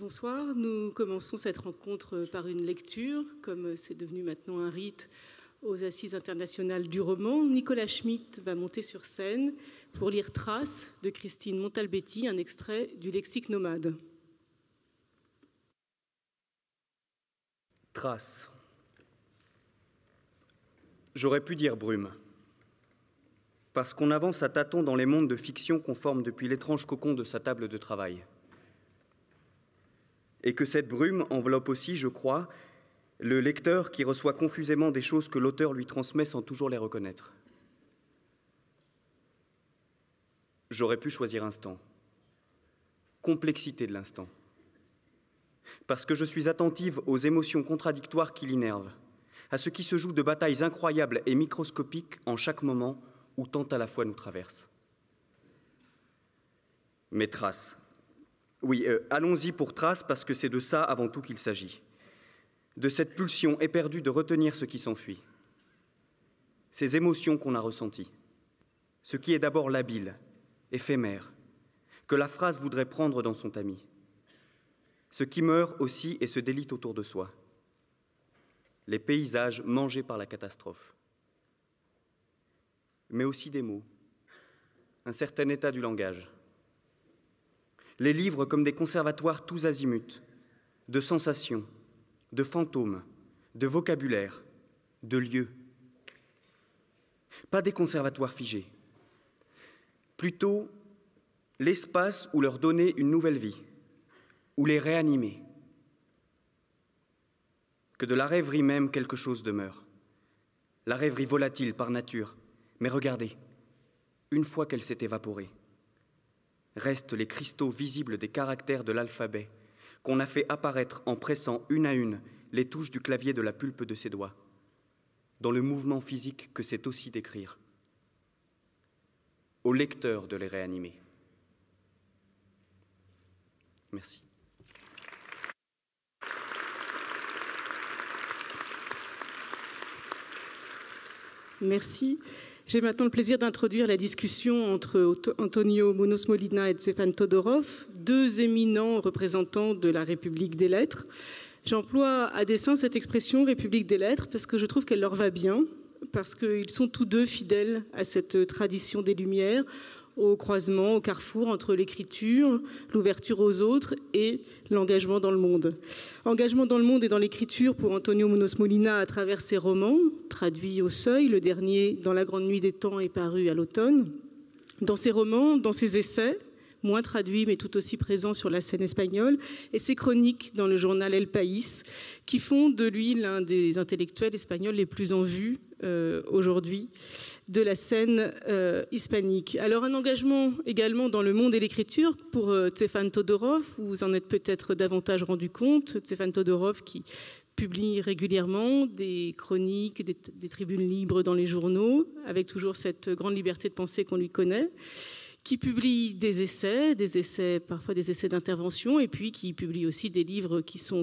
Bonsoir, nous commençons cette rencontre par une lecture, comme c'est devenu maintenant un rite aux Assises internationales du roman. Nicolas Schmitt va monter sur scène pour lire Traces de Christine Montalbetti, un extrait du Lexique nomade. Traces. J'aurais pu dire brume, parce qu'on avance à tâtons dans les mondes de fiction qu'on forme depuis l'étrange cocon de sa table de travail. Et que cette brume enveloppe aussi, je crois, le lecteur qui reçoit confusément des choses que l'auteur lui transmet sans toujours les reconnaître. J'aurais pu choisir instant, complexité de l'instant, parce que je suis attentive aux émotions contradictoires qui l'innervent, à ce qui se joue de batailles incroyables et microscopiques en chaque moment où tant à la fois nous traverse. Mes traces. Oui, allons-y pour traces, parce que c'est de ça avant tout qu'il s'agit. De cette pulsion éperdue de retenir ce qui s'enfuit. Ces émotions qu'on a ressenties. Ce qui est d'abord labile, éphémère, que la phrase voudrait prendre dans son tamis. Ce qui meurt aussi et se délite autour de soi. Les paysages mangés par la catastrophe. Mais aussi des mots, un certain état du langage. Les livres comme des conservatoires tous azimuts, de sensations, de fantômes, de vocabulaire, de lieux. Pas des conservatoires figés, plutôt l'espace où leur donner une nouvelle vie, où les réanimer. Que de la rêverie même quelque chose demeure. La rêverie volatile par nature, mais regardez, une fois qu'elle s'est évaporée, restent les cristaux visibles des caractères de l'alphabet qu'on a fait apparaître en pressant une à une les touches du clavier de la pulpe de ses doigts, dans le mouvement physique que c'est aussi d'écrire. Au lecteur de les réanimer. Merci. Merci. J'ai maintenant le plaisir d'introduire la discussion entre Antonio Munoz Molina et Stefan Todorov, deux éminents représentants de la République des lettres. J'emploie à dessein cette expression République des lettres parce que je trouve qu'elle leur va bien, parce qu'ils sont tous deux fidèles à cette tradition des Lumières, au croisement, au carrefour entre l'écriture, l'ouverture aux autres et l'engagement dans le monde. Engagement dans le monde et dans l'écriture pour Antonio Munoz Molina à travers ses romans, traduits au Seuil, le dernier dans La Grande Nuit des Temps est paru à l'automne. Dans ses romans, dans ses essais, moins traduits mais tout aussi présents sur la scène espagnole, et ses chroniques dans le journal El País, qui font de lui l'un des intellectuels espagnols les plus en vue aujourd'hui de la scène hispanique. Alors un engagement également dans le monde et l'écriture pour Stefan Todorov, vous en êtes peut-être davantage rendu compte, Stefan Todorov qui publie régulièrement des chroniques, des tribunes libres dans les journaux, avec toujours cette grande liberté de pensée qu'on lui connaît, qui publie des essais, parfois des essais d'intervention, et puis qui publie aussi des livres qui sont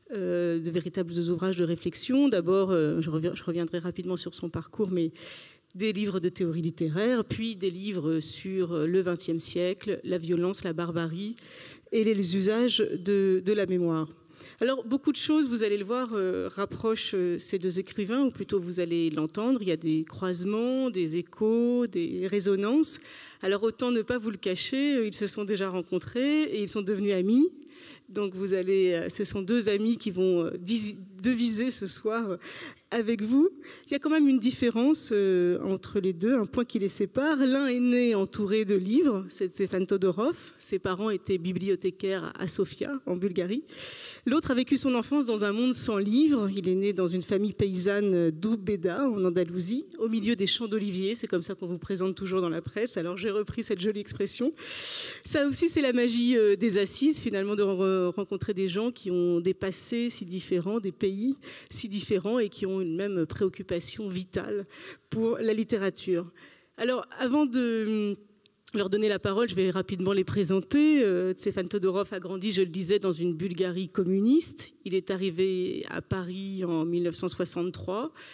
de véritables ouvrages de réflexion. D'abord, je reviendrai rapidement sur son parcours, mais des livres de théorie littéraire, puis des livres sur le XXe siècle, la violence, la barbarie et les usages de la mémoire. Alors, beaucoup de choses, vous allez le voir, rapprochent ces deux écrivains, ou plutôt vous allez l'entendre. Il y a des croisements, des échos, des résonances. Alors, autant ne pas vous le cacher, ils se sont déjà rencontrés et ils sont devenus amis. Donc, ce sont deux amis qui vont deviser ce soir avec vous. Il y a quand même une différence entre les deux, un point qui les sépare. L'un est né entouré de livres, c'est Stefan Todorov. Ses parents étaient bibliothécaires à Sofia, en Bulgarie. L'autre a vécu son enfance dans un monde sans livres. Il est né dans une famille paysanne d'Úbeda, en Andalousie, au milieu des champs d'oliviers. C'est comme ça qu'on vous présente toujours dans la presse. Alors j'ai repris cette jolie expression. Ça aussi, c'est la magie des assises, finalement, de rencontrer des gens qui ont des passés si différents, des pays si différents et qui ont une même préoccupation vitale pour la littérature. Alors, avant de leur donner la parole, je vais rapidement les présenter. Stefan Todorov a grandi, je le disais, dans une Bulgarie communiste. Il est arrivé à Paris en 1963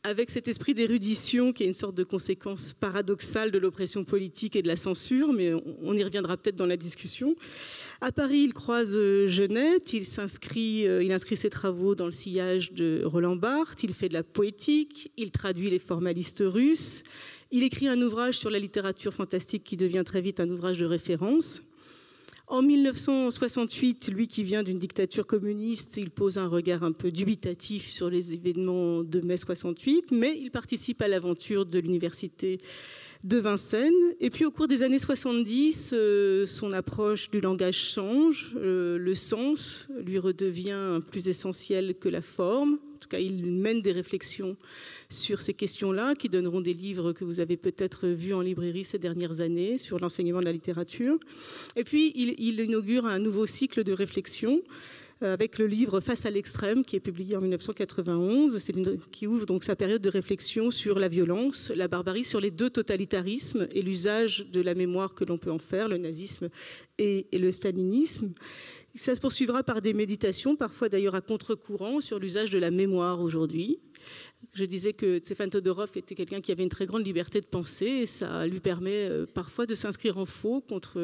avec cet esprit d'érudition qui est une sorte de conséquence paradoxale de l'oppression politique et de la censure, mais on y reviendra peut-être dans la discussion. À Paris, il croise Genette, il inscrit ses travaux dans le sillage de Roland Barthes, il fait de la poétique, il traduit les formalistes russes, il écrit un ouvrage sur la littérature fantastique qui devient très vite un ouvrage de référence. En 1968, lui qui vient d'une dictature communiste, il pose un regard un peu dubitatif sur les événements de mai 68, mais il participe à l'aventure de l'université de Vincennes. Et puis au cours des années 70, son approche du langage change, le sens lui redevient plus essentiel que la forme. En tout cas, il mène des réflexions sur ces questions-là qui donneront des livres que vous avez peut-être vus en librairie ces dernières années sur l'enseignement de la littérature. Et puis, il inaugure un nouveau cycle de réflexion avec le livre Face à l'extrême qui est publié en 1991, qui ouvre donc sa période de réflexion sur la violence, la barbarie, sur les deux totalitarismes et l'usage de la mémoire que l'on peut en faire, le nazisme et le stalinisme. Ça se poursuivra par des méditations, parfois d'ailleurs à contre-courant, sur l'usage de la mémoire aujourd'hui. Je disais que Stefan Todorov était quelqu'un qui avait une très grande liberté de penser et ça lui permet parfois de s'inscrire en faux contre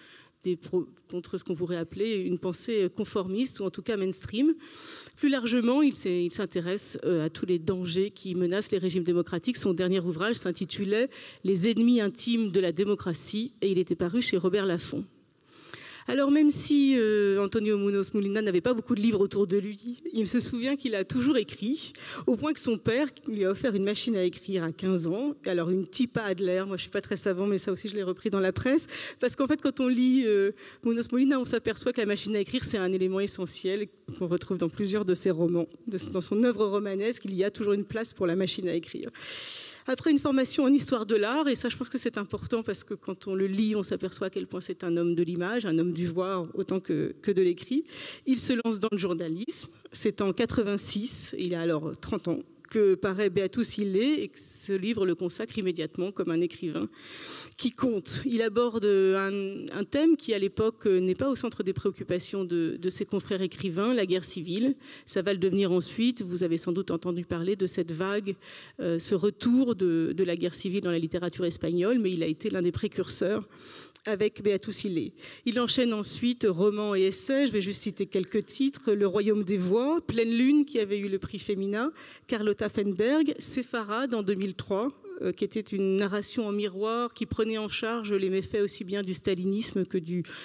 ce qu'on pourrait appeler une pensée conformiste ou en tout cas mainstream. Plus largement, il s'intéresse à tous les dangers qui menacent les régimes démocratiques. Son dernier ouvrage s'intitulait « Les ennemis intimes de la démocratie » et il était paru chez Robert Laffont. Alors même si Antonio Munoz Molina n'avait pas beaucoup de livres autour de lui, il se souvient qu'il a toujours écrit, au point que son père lui a offert une machine à écrire à 15 ans. Et alors une Tipa Adler, moi je ne suis pas très savant, mais ça aussi je l'ai repris dans la presse, parce qu'en fait quand on lit Munoz Molina, on s'aperçoit que la machine à écrire c'est un élément essentiel qu'on retrouve dans plusieurs de ses romans. Dans son œuvre romanesque, il y a toujours une place pour la machine à écrire. Après une formation en histoire de l'art, et ça je pense que c'est important parce que quand on le lit, on s'aperçoit à quel point c'est un homme de l'image, un homme du voir autant que de l'écrit, il se lance dans le journalisme. C'est en 86, il a alors 30 ans, que paraît Beatus Ille et que ce livre le consacre immédiatement comme un écrivain qui compte. Il aborde un thème qui à l'époque n'est pas au centre des préoccupations de ses confrères écrivains, la guerre civile. Ça va le devenir ensuite. Vous avez sans doute entendu parler de cette vague, ce retour de la guerre civile dans la littérature espagnole, mais il a été l'un des précurseurs avec Beatus Ille. Il enchaîne ensuite romans et essais, je vais juste citer quelques titres, Le Royaume des Voix, Pleine Lune qui avait eu le prix Femina, Carlotta Fenberg, Séfarade en 2003, qui était une narration en miroir qui prenait en charge les méfaits aussi bien du stalinisme que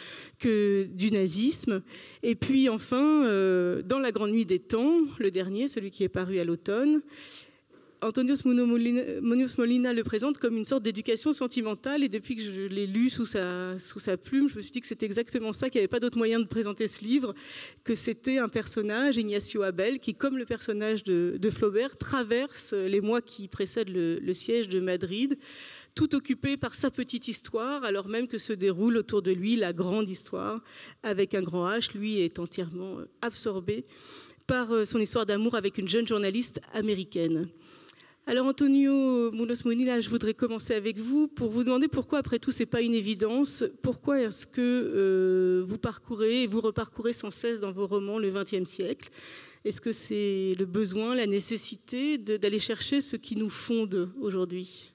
du nazisme. Et puis enfin, Dans la Grande Nuit des Temps, le dernier, celui qui est paru à l'automne, Antonio Munoz Molina le présente comme une sorte d'éducation sentimentale et depuis que je l'ai lu sous sa plume, je me suis dit que c'était exactement ça, qu'il n'y avait pas d'autre moyen de présenter ce livre, que c'était un personnage, Ignacio Abel, qui, comme le personnage de Flaubert, traverse les mois qui précèdent le siège de Madrid, tout occupé par sa petite histoire, alors même que se déroule autour de lui la grande histoire, avec un grand H. Lui est entièrement absorbé par son histoire d'amour avec une jeune journaliste américaine. Alors Antonio Munoz Molina, je voudrais commencer avec vous pour vous demander pourquoi, après tout, ce n'est pas une évidence, pourquoi est-ce que vous parcourez et vous reparcourez sans cesse dans vos romans le XXe siècle? Est-ce que c'est le besoin, la nécessité d'aller chercher ce qui nous fonde aujourd'hui?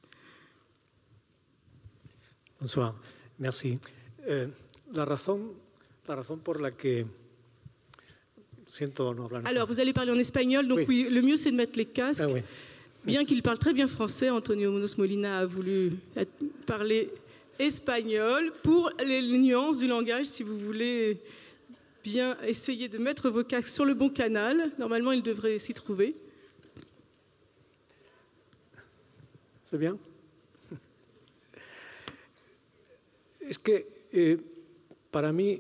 Bonsoir, merci. La raison por la que siento no hablar. Alors, vous allez parler en espagnol, donc oui, le mieux c'est de mettre les casques. Ah, oui. Bien qu'il parle très bien français, Antonio Munoz Molina a voulu parler espagnol pour les nuances du langage, si vous voulez bien essayer de mettre vos casques sur le bon canal. Normalement, il devrait s'y trouver. C'est bien? Es que para mí,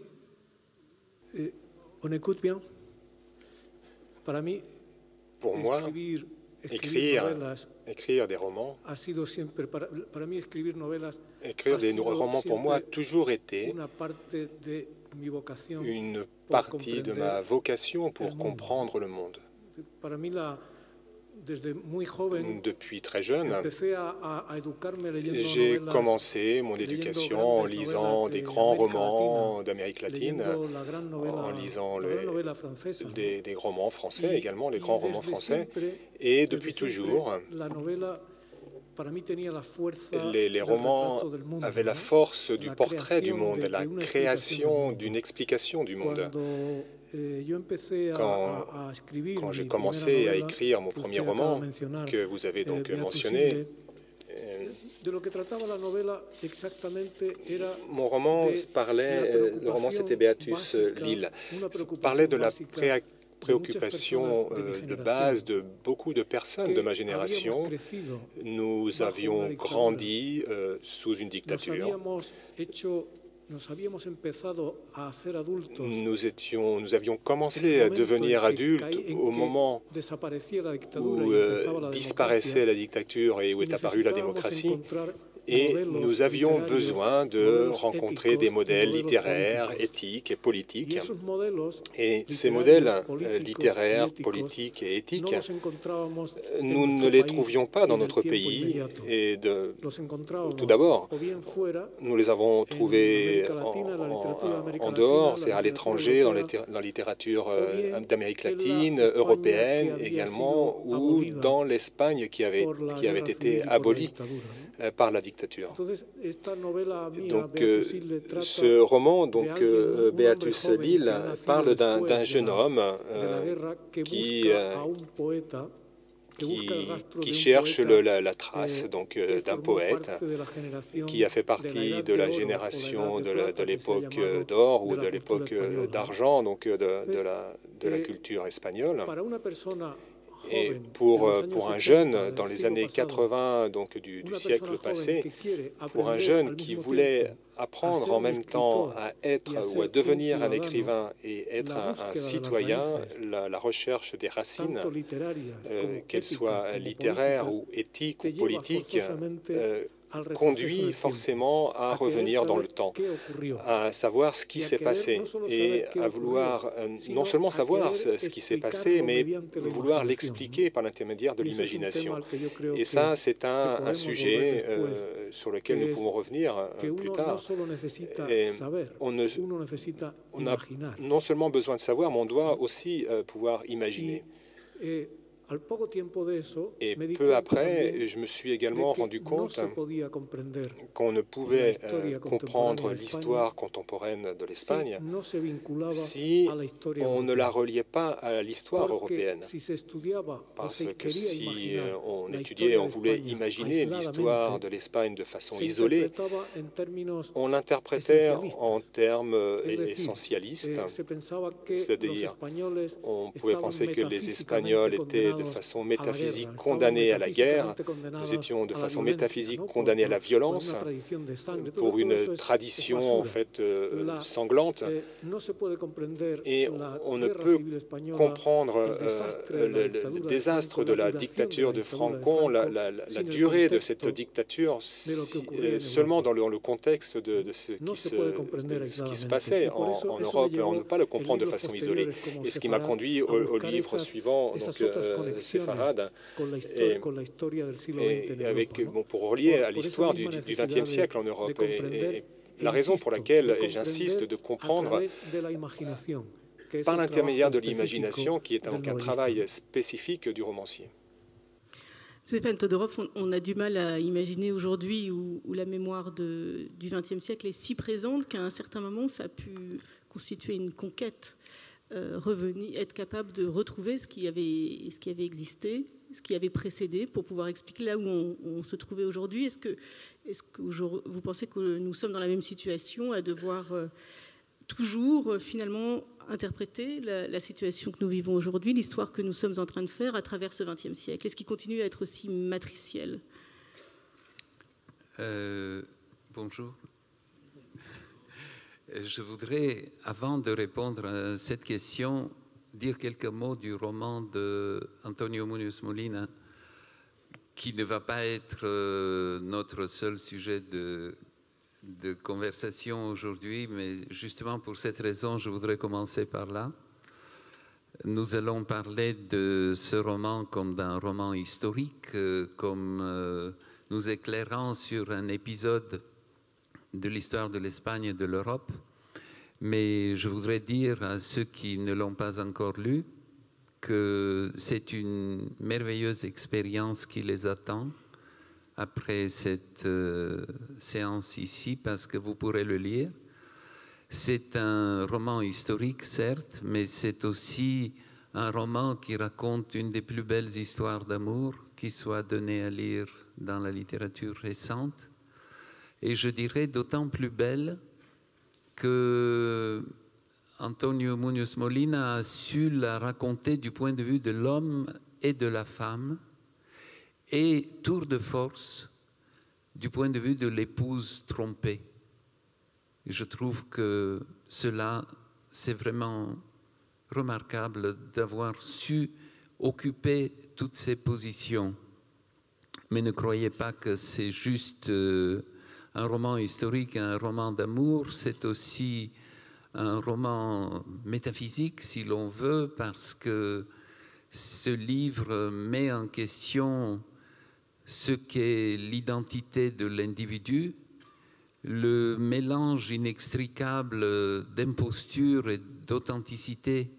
on écoute bien? Para mí, pour moi, écrire des romans, écrire des romans pour moi a toujours été une partie de ma vocation pour comprendre le monde. Depuis très jeune, j'ai commencé mon éducation en lisant des grands romans d'Amérique latine, en lisant des romans français également, les grands romans français. Et depuis toujours, les romans avaient la force du portrait du monde, la création d'une explication du monde. Quand j'ai commencé à écrire mon premier roman, que vous avez donc mentionné, mon roman parlait, le roman c'était Beatus Lille, parlait de la préoccupation de base de beaucoup de personnes de ma génération. Nous avions grandi sous une dictature. Nous avions commencé à devenir adultes au moment où disparaissait la dictature et où est apparue la démocratie. Et nous avions besoin de rencontrer des modèles littéraires, éthiques et politiques. Et ces modèles littéraires, politiques et éthiques, nous ne les trouvions pas dans notre pays. Et tout d'abord, nous les avons trouvés en dehors, c'est à l'étranger, dans la littérature d'Amérique latine, européenne également, ou dans l'Espagne qui avait été abolie par la dictature. Donc, ce roman, Beatus Lille, parle d'un jeune homme qui cherche la trace d'un poète qui a fait partie de la génération de l'époque d'or ou de l'époque d'argent, donc de la culture espagnole. Et pour un jeune, dans les années 80 donc du siècle passé, pour un jeune qui voulait apprendre en même temps à être ou à devenir un écrivain et être un citoyen, la recherche des racines, qu'elles soient littéraires ou éthiques ou politiques, conduit forcément à revenir dans le temps, à savoir ce qui s'est passé et à vouloir non seulement savoir ce qui s'est passé, mais vouloir l'expliquer par l'intermédiaire de l'imagination. Et ça, c'est un sujet sur lequel nous pouvons revenir plus tard. Et on a non seulement besoin de savoir, mais on doit aussi pouvoir imaginer. Et peu après, je me suis également rendu compte qu'on ne pouvait comprendre l'histoire contemporaine de l'Espagne si on ne la reliait pas à l'histoire européenne. Parce que si on étudiait, on voulait imaginer l'histoire de l'Espagne de façon isolée, on l'interprétait en termes essentialistes, c'est-à-dire on pouvait penser que les Espagnols étaient de façon métaphysique condamnés à la guerre, nous étions de façon métaphysique condamnés à la violence pour une tradition en fait sanglante. Et on ne peut comprendre le désastre de la dictature de Franco, la durée de cette dictature seulement dans le contexte de ce qui se passait en Europe. On ne peut pas le comprendre de façon isolée. Et ce qui m'a conduit au livre suivant, donc Séfarade, et avec, pour relier à l'histoire du XXe siècle en Europe. Et la raison pour laquelle j'insiste de comprendre par l'intermédiaire de l'imagination, qui est donc un travail spécifique du romancier. Stéphane Todorov, on a du mal à imaginer aujourd'hui où la mémoire du XXe siècle est si présente qu'à un certain moment, ça a pu constituer une conquête. Revenir, être capable de retrouver ce qui avait existé, ce qui avait précédé, pour pouvoir expliquer là où on se trouvait aujourd'hui. Est-ce que vous pensez que nous sommes dans la même situation, à devoir toujours finalement interpréter la situation que nous vivons aujourd'hui, l'histoire que nous sommes en train de faire à travers ce XXe siècle? Est-ce qu'il continue à être aussi matriciel? Bonjour. Je voudrais, avant de répondre à cette question, dire quelques mots du roman d'Antonio Munoz Molina, qui ne va pas être notre seul sujet de conversation aujourd'hui, mais justement pour cette raison, je voudrais commencer par là. nous allons parler de ce roman comme d'un roman historique, comme nous éclairant sur un épisode de l'histoire de l'Espagne et de l'Europe. Mais je voudrais dire à ceux qui ne l'ont pas encore lu que c'est une merveilleuse expérience qui les attend après cette séance ici, parce que vous pourrez le lire. C'est un roman historique, certes, mais c'est aussi un roman qui raconte une des plus belles histoires d'amour qui soit donnée à lire dans la littérature récente. Et je dirais d'autant plus belle que Antonio Muñoz Molina a su la raconter du point de vue de l'homme et de la femme, et tour de force du point de vue de l'épouse trompée. Et je trouve que cela, c'est vraiment remarquable d'avoir su occuper toutes ces positions. Mais ne croyez pas que c'est juste un roman historique, un roman d'amour, c'est aussi un roman métaphysique, si l'on veut, parce que ce livre met en question ce qu'est l'identité de l'individu, le mélange inextricable d'imposture et d'authenticité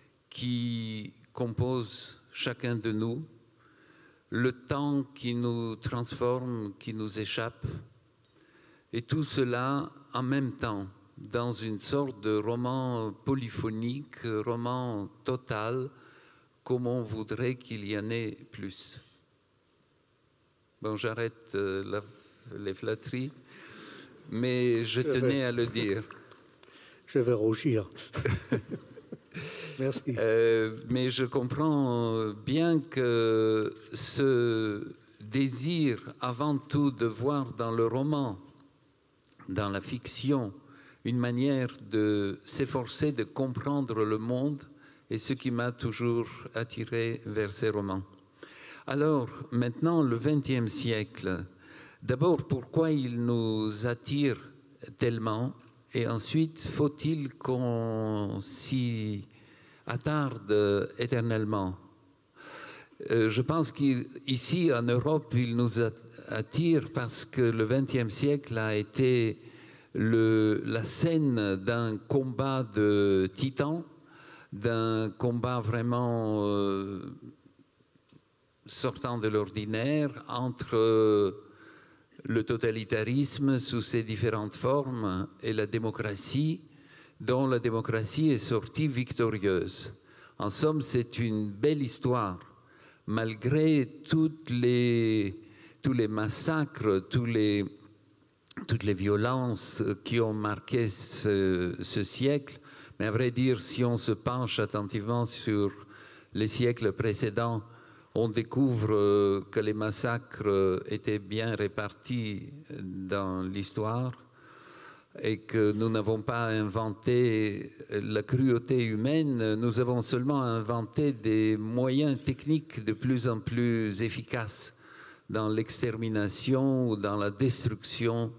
qui compose chacun de nous, le temps qui nous transforme, qui nous échappe, et tout cela en même temps, dans une sorte de roman polyphonique, roman total, comme on voudrait qu'il y en ait plus. Bon, j'arrête les flatteries, mais je tenais à le dire. Je vais rougir. Merci. Mais je comprends bien que ce désir, avant tout, de voir dans le roman, dans la fiction, une manière de s'efforcer de comprendre le monde est ce qui m'a toujours attiré vers ces romans. Alors, maintenant, le XXe siècle, d'abord, pourquoi il nous attire tellement? Et ensuite, faut-il qu'on s'y attarde éternellement? Je pense qu'ici, en Europe, il nous attire parce que le XXe siècle a été la scène d'un combat de titans, d'un combat vraiment sortant de l'ordinaire entre le totalitarisme sous ses différentes formes et la démocratie, dont la démocratie est sortie victorieuse. En somme, c'est une belle histoire, malgré tous les massacres, toutes les violences qui ont marqué ce siècle. Mais à vrai dire, si on se penche attentivement sur les siècles précédents, on découvre que les massacres étaient bien répartis dans l'histoire et que nous n'avons pas inventé la cruauté humaine, nous avons seulement inventé des moyens techniques de plus en plus efficaces dans l'extermination ou dans la destruction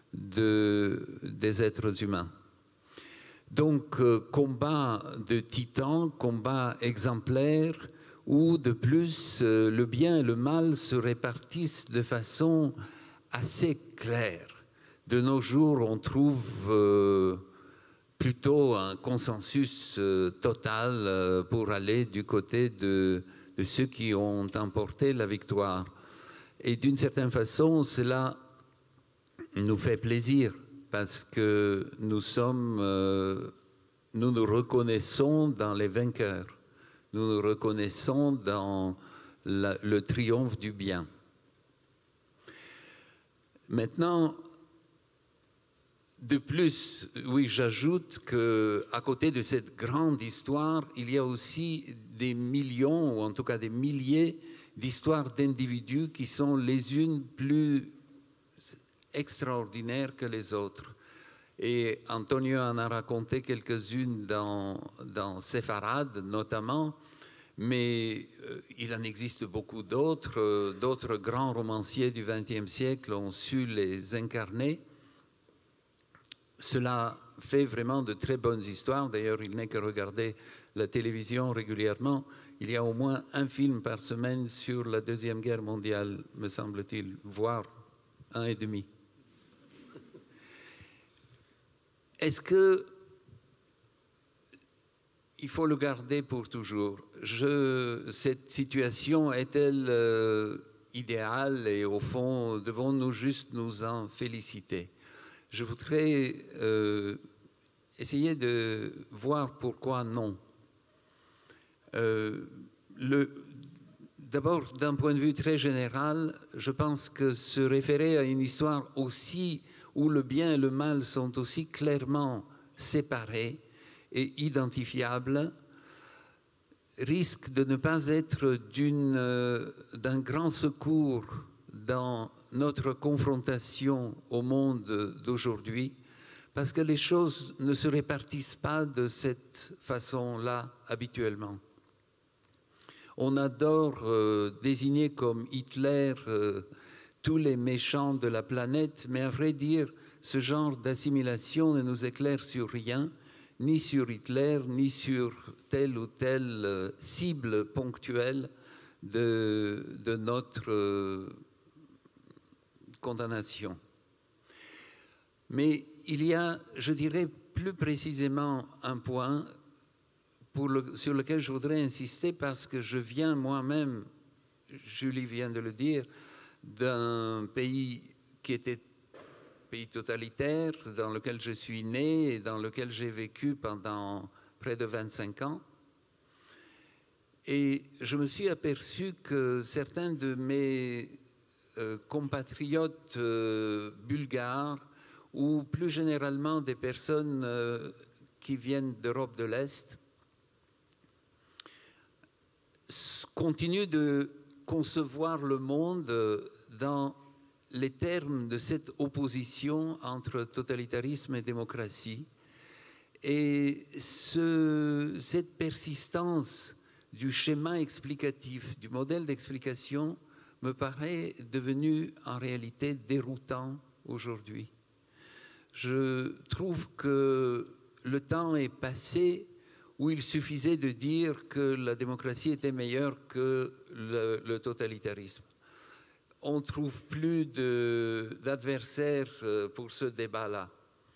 des êtres humains. Donc, combat de titans, combat exemplaire, où de plus le bien et le mal se répartissent de façon assez claire. De nos jours, on trouve plutôt un consensus total pour aller du côté de ceux qui ont emporté la victoire. Et d'une certaine façon, cela nous fait plaisir parce que nous nous reconnaissons dans les vainqueurs. Nous nous reconnaissons dans le triomphe du bien. Maintenant, de plus, oui, j'ajoute qu'à côté de cette grande histoire, il y a aussi des millions, ou en tout cas des milliers d'histoires d'individus qui sont les unes plus extraordinaires que les autres. Et Antonio en a raconté quelques-unes dans Séfarade notamment, mais il en existe beaucoup d'autres. D'autres grands romanciers du XXe siècle ont su les incarner. Cela fait vraiment de très bonnes histoires. D'ailleurs, il n'est que regarder la télévision régulièrement, il y a au moins un film par semaine sur la Deuxième Guerre mondiale, me semble-t-il, voire 1,5. Est-ce que il faut le garder pour toujours? Cette situation est-elle idéale et au fond, devons-nous juste nous en féliciter? Je voudrais essayer de voir pourquoi non. D'abord, d'un point de vue très général, je pense que se référer à une histoire aussi où le bien et le mal sont aussi clairement séparés et identifiables risque de ne pas être d'un grand secours dans notre confrontation au monde d'aujourd'hui, parce que les choses ne se répartissent pas de cette façon-là habituellement. On adore désigner comme Hitler tous les méchants de la planète, mais à vrai dire, ce genre d'assimilation ne nous éclaire sur rien, ni sur Hitler, ni sur telle ou telle cible ponctuelle de notre condamnation. Mais il y a, je dirais plus précisément, un point sur lequel je voudrais insister parce que je viens moi-même, Julie vient de le dire, d'un pays qui était pays totalitaire, dans lequel je suis né et dans lequel j'ai vécu pendant près de 25 ans. Et je me suis aperçu que certains de mes compatriotes bulgares ou plus généralement des personnes qui viennent d'Europe de l'Est continuent de concevoir le monde dans les termes de cette opposition entre totalitarisme et démocratie. Et cette persistance du schéma explicatif, du modèle d'explication, me paraît devenu en réalité déroutant aujourd'hui. Je trouve que le temps est passé où il suffisait de dire que la démocratie était meilleure que le totalitarisme. On ne trouve plus d'adversaires pour ce débat-là.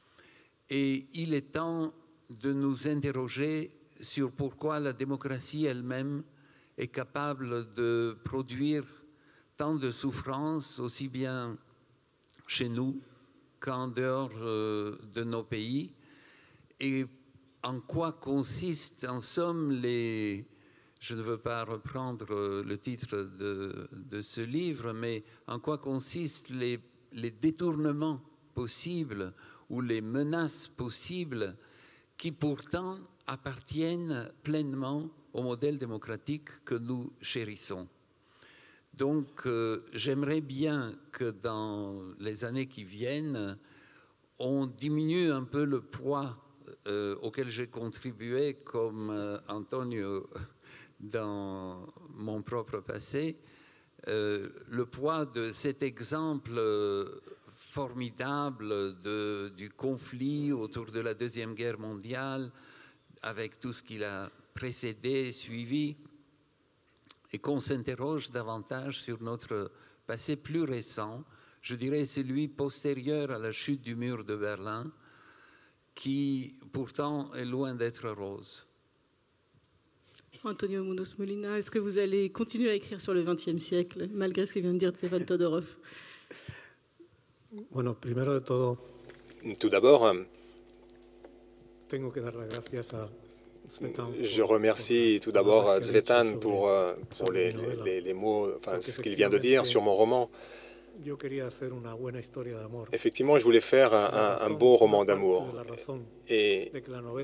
Et il est temps de nous interroger sur pourquoi la démocratie elle-même est capable de produire tant de souffrances, aussi bien chez nous qu'en dehors de nos pays, et en quoi consistent en somme je ne veux pas reprendre le titre de ce livre, mais en quoi consistent les détournements possibles ou les menaces possibles qui pourtant appartiennent pleinement au modèle démocratique que nous chérissons. Donc, j'aimerais bien que dans les années qui viennent, on diminue un peu le poids auquel j'ai contribué comme Antonio dans mon propre passé, le poids de cet exemple formidable du conflit autour de la Deuxième Guerre mondiale, avec tout ce qu'il a précédé, suivi, et qu'on s'interroge davantage sur notre passé plus récent, je dirais celui postérieur à la chute du mur de Berlin, qui pourtant est loin d'être rose. Antonio Munoz Molina, est-ce que vous allez continuer à écrire sur le XXe siècle, malgré ce que vient de dire Stefan Todorov? Bueno, primero de todo, tout d'abord, tengo que dar las gracias a Tzvetan. Je remercie tout d'abord Tzvetan pour les mots, enfin ce qu'il vient de dire sur mon roman. Effectivement, je voulais faire un beau roman d'amour. Et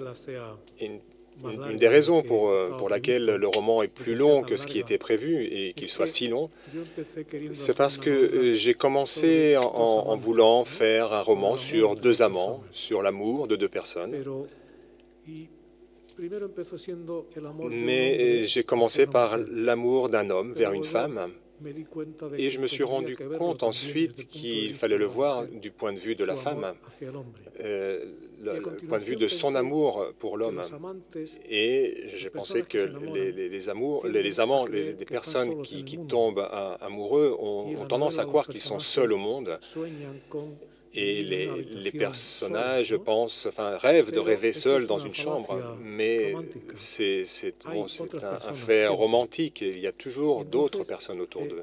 une des raisons pour laquelle le roman est plus long que ce qui était prévu et qu'il soit si long, c'est parce que j'ai commencé en voulant faire un roman sur deux amants, sur l'amour de deux personnes. Mais j'ai commencé par l'amour d'un homme vers une femme. Et je me suis rendu compte ensuite qu'il fallait le voir du point de vue de la femme, le point de vue de son amour pour l'homme. Et j'ai pensé que les amants, les personnes qui tombent amoureux ont tendance à croire qu'ils sont seuls au monde. Et les personnages rêvent de rêver seuls dans une chambre, mais c'est un fait romantique et il y a toujours d'autres personnes autour d'eux.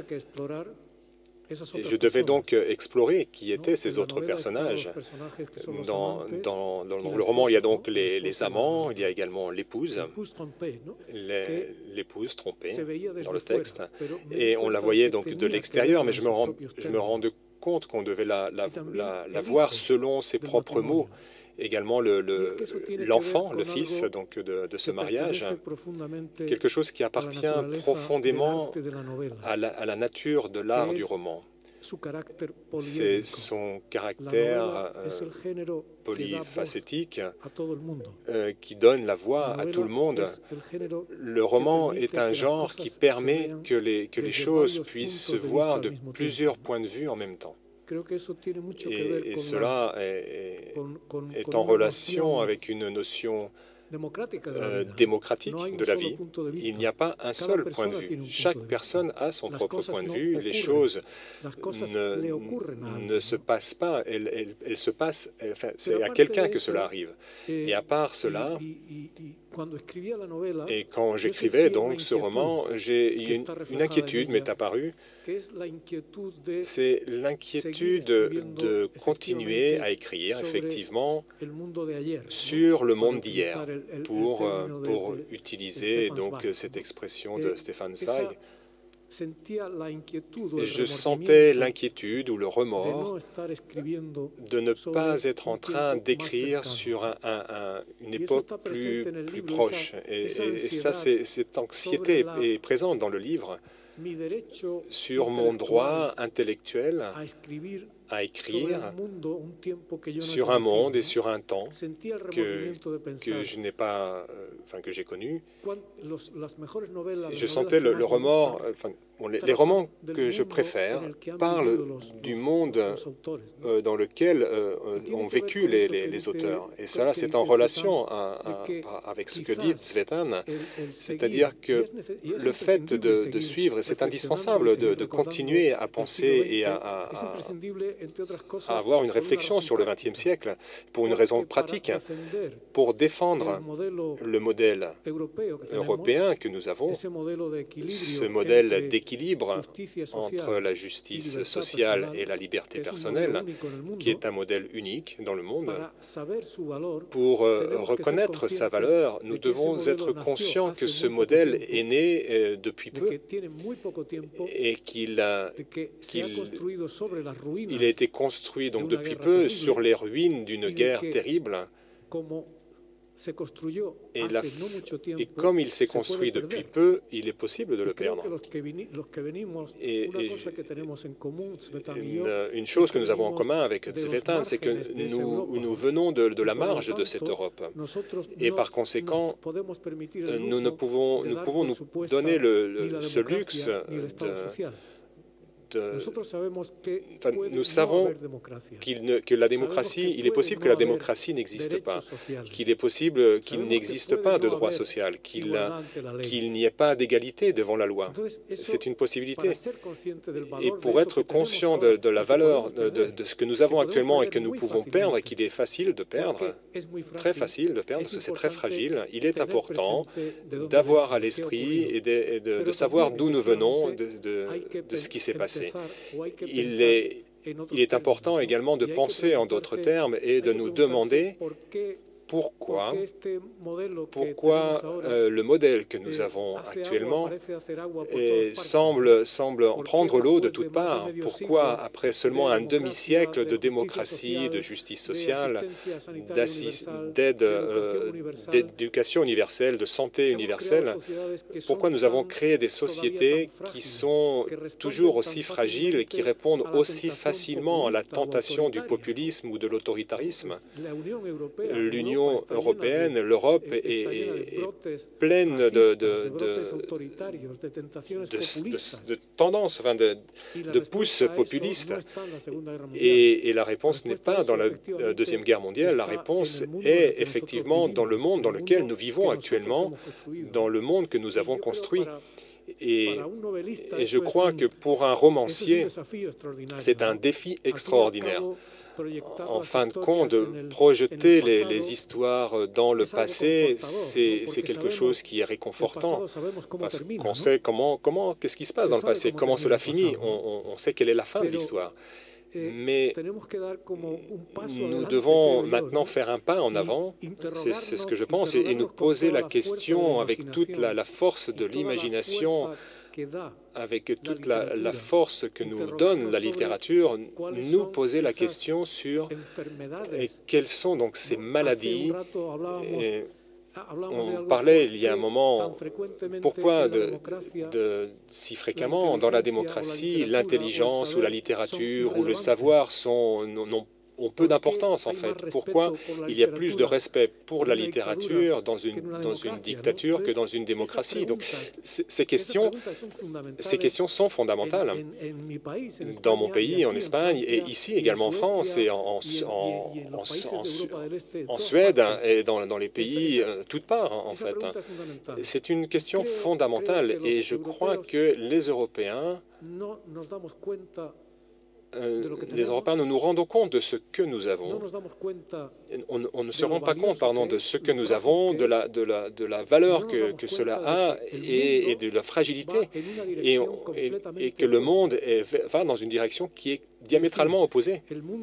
Et je devais donc explorer qui étaient ces autres personnages. Dans le roman, il y a donc les amants, il y a également l'épouse, l'épouse trompée dans le texte, et on la voyait donc de l'extérieur, mais je me rendais compte qu'on devait la voir selon ses propres mots. Également l'enfant, le fils donc, de ce mariage, quelque chose qui appartient profondément à la nature de l'art du roman. C'est son caractère polyfacétique qui donne la voix à tout le monde. Le roman est un genre qui permet que les choses puissent se voir de plusieurs points de vue en même temps. Et cela est en relation avec une notion démocratique de la vie. Il n'y a pas un seul point de vue. Chaque personne a son propre point de vue. Les choses ne se passent pas. Elles se passent. C'est à quelqu'un que cela arrive. Et à part cela, et quand j'écrivais donc ce roman, une inquiétude m'est apparue. C'est l'inquiétude de continuer à écrire, effectivement, sur le monde d'hier, pour utiliser donc cette expression de Stefan Zweig. Je sentais l'inquiétude ou le remords de ne pas être en train d'écrire sur une époque plus proche. Et ça, cette anxiété est présente dans le livre sur mon droit intellectuel à écrire sur un monde et sur un temps que je n'ai pas, que j'ai connu. Je sentais le remords. Les romans que je préfère parlent du monde dans lequel ont vécu les auteurs. Et cela, c'est en relation avec ce que dit Tsvetan, c'est-à-dire que le fait de suivre, c'est indispensable de continuer à penser et à avoir une réflexion sur le XXe siècle pour une raison pratique, pour défendre le modèle européen que nous avons, ce modèle d'équilibre entre la justice sociale et la liberté personnelle, qui est un modèle unique dans le monde. Pour reconnaître sa valeur, nous devons être conscients que ce modèle est né depuis peu et qu'il a été construit donc depuis peu sur les ruines d'une guerre terrible. Et comme il s'est construit depuis peu, il est possible de le perdre. Et une chose que nous avons en commun avec Tsvetan, c'est que nous venons de la marge de cette Europe. Et par conséquent, nous pouvons nous donner ce luxe nous savons que la démocratie, il est possible que la démocratie n'existe pas, qu'il est possible qu'il n'existe pas de droit social, qu'il n'y ait pas d'égalité devant la loi. C'est une possibilité. Et pour être conscient de la valeur de ce que nous avons actuellement et que nous pouvons perdre, et qu'il est facile de perdre, très facile de perdre, parce que c'est très fragile, il est important d'avoir à l'esprit et de savoir d'où nous venons, de ce qui s'est passé. Il est important également de penser en d'autres termes et de nous demander pourquoi le modèle que nous avons actuellement semble prendre l'eau de toutes parts. Pourquoi, après seulement un demi-siècle de démocratie, de justice sociale, d'éducation universelle, de santé universelle, pourquoi nous avons créé des sociétés qui sont toujours aussi fragiles et qui répondent aussi facilement à la tentation du populisme ou de l'autoritarisme? L'Union l'Union européenne, l'Europe est pleine de tendances, enfin de pousses populistes. Et la réponse n'est pas dans la Deuxième Guerre mondiale, la réponse est effectivement dans le monde dans lequel nous vivons actuellement, dans le monde que nous avons construit. Et je crois que pour un romancier, c'est un défi extraordinaire. En fin de compte, de projeter les histoires dans le passé, c'est quelque chose qui est réconfortant, parce qu'on sait qu'est-ce qui se passe dans le passé, comment cela finit, on sait quelle est la fin de l'histoire. Mais nous devons maintenant faire un pas en avant, c'est ce que je pense, et nous poser la question avec toute la force de l'imagination, avec toute la force que nous donne la littérature, nous poser la question sur quelles sont donc ces maladies. Et on parlait il y a un moment, pourquoi si fréquemment dans la démocratie, l'intelligence ou la littérature ou le savoir ont peu d'importance en fait. Pourquoi il y a plus de respect pour la littérature dans une dictature que dans une démocratie? Donc ces questions sont fondamentales. Dans mon pays, en Espagne, et ici également en France, et en Suède, et dans les pays, toutes parts en fait. C'est une question fondamentale et je crois que les Européens nous nous rendons compte de ce que nous avons. On ne se rend pas compte, de ce que nous avons, de la valeur que cela a et de la fragilité, et que le monde va dans une direction qui est diamétralement opposée.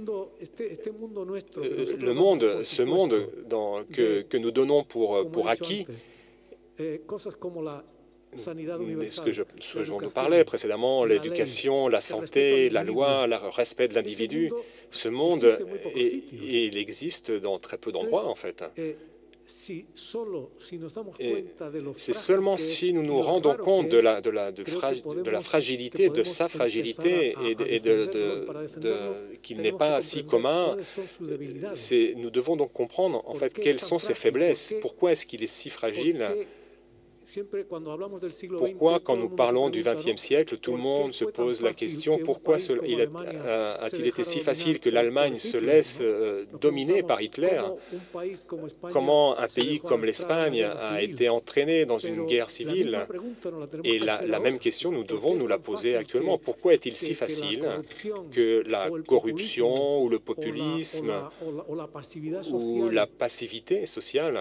Ce monde que nous donnons pour acquis, ce dont je parlais précédemment, l'éducation, la santé, la loi, le respect de l'individu, ce monde, il existe dans très peu d'endroits en fait. C'est seulement si nous nous rendons compte de la fragilité, de sa fragilité et qu'il n'est pas si commun, nous devons donc comprendre en fait quelles sont ses faiblesses, pourquoi est-ce qu'il est si fragile. Pourquoi, quand nous parlons du XXe siècle, tout le monde se pose la question pourquoi a-t-il été si facile que l'Allemagne se laisse dominer par Hitler? Comment un pays comme l'Espagne a été entraîné dans une guerre civile? Et la même question, nous devons nous la poser actuellement. Pourquoi est-il si facile que la corruption ou le populisme ou la passivité sociale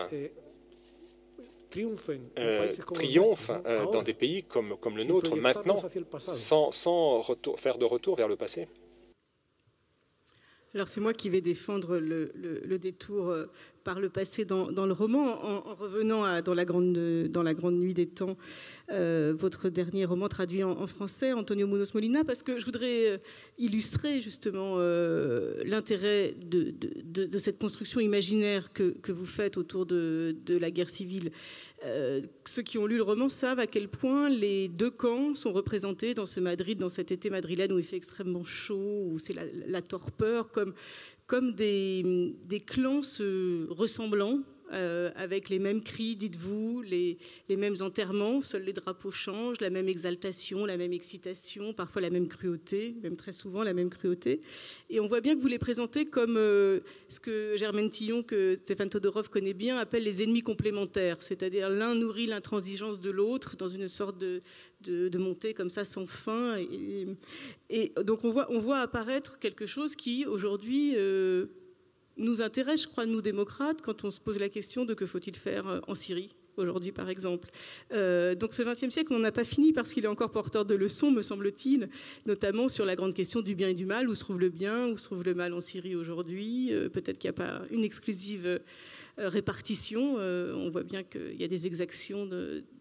triomphe dans des pays comme le nôtre maintenant, sans faire de retour vers le passé? Alors c'est moi qui vais défendre le détour par le passé dans le roman, en revenant dans la grande nuit des temps, votre dernier roman traduit en français, Antonio Munoz Molina, parce que je voudrais illustrer justement l'intérêt de cette construction imaginaire que vous faites autour de la guerre civile. Ceux qui ont lu le roman savent à quel point les deux camps sont représentés dans ce Madrid, dans cet été madrilène où il fait extrêmement chaud, où c'est la torpeur, comme des clans se ressemblant, avec les mêmes cris, dites-vous, les mêmes enterrements, seuls les drapeaux changent, la même exaltation, la même excitation, parfois la même cruauté, même très souvent la même cruauté. Et on voit bien que vous les présentez comme ce que Germaine Tillon, que Stéphane Todorov connaît bien, appelle les ennemis complémentaires, c'est-à-dire l'un nourrit l'intransigeance de l'autre dans une sorte de montée comme ça sans fin. Et donc on voit apparaître quelque chose qui, aujourd'hui, nous intéresse, je crois, nous démocrates, quand on se pose la question de que faut-il faire en Syrie aujourd'hui, par exemple. Donc ce XXe siècle, on n'a pas fini parce qu'il est encore porteur de leçons, me semble-t-il, notamment sur la grande question du bien et du mal. Où se trouve le bien, où se trouve le mal en Syrie aujourd'hui? Peut-être qu'il n'y a pas une exclusive répartition. On voit bien qu'il y a des exactions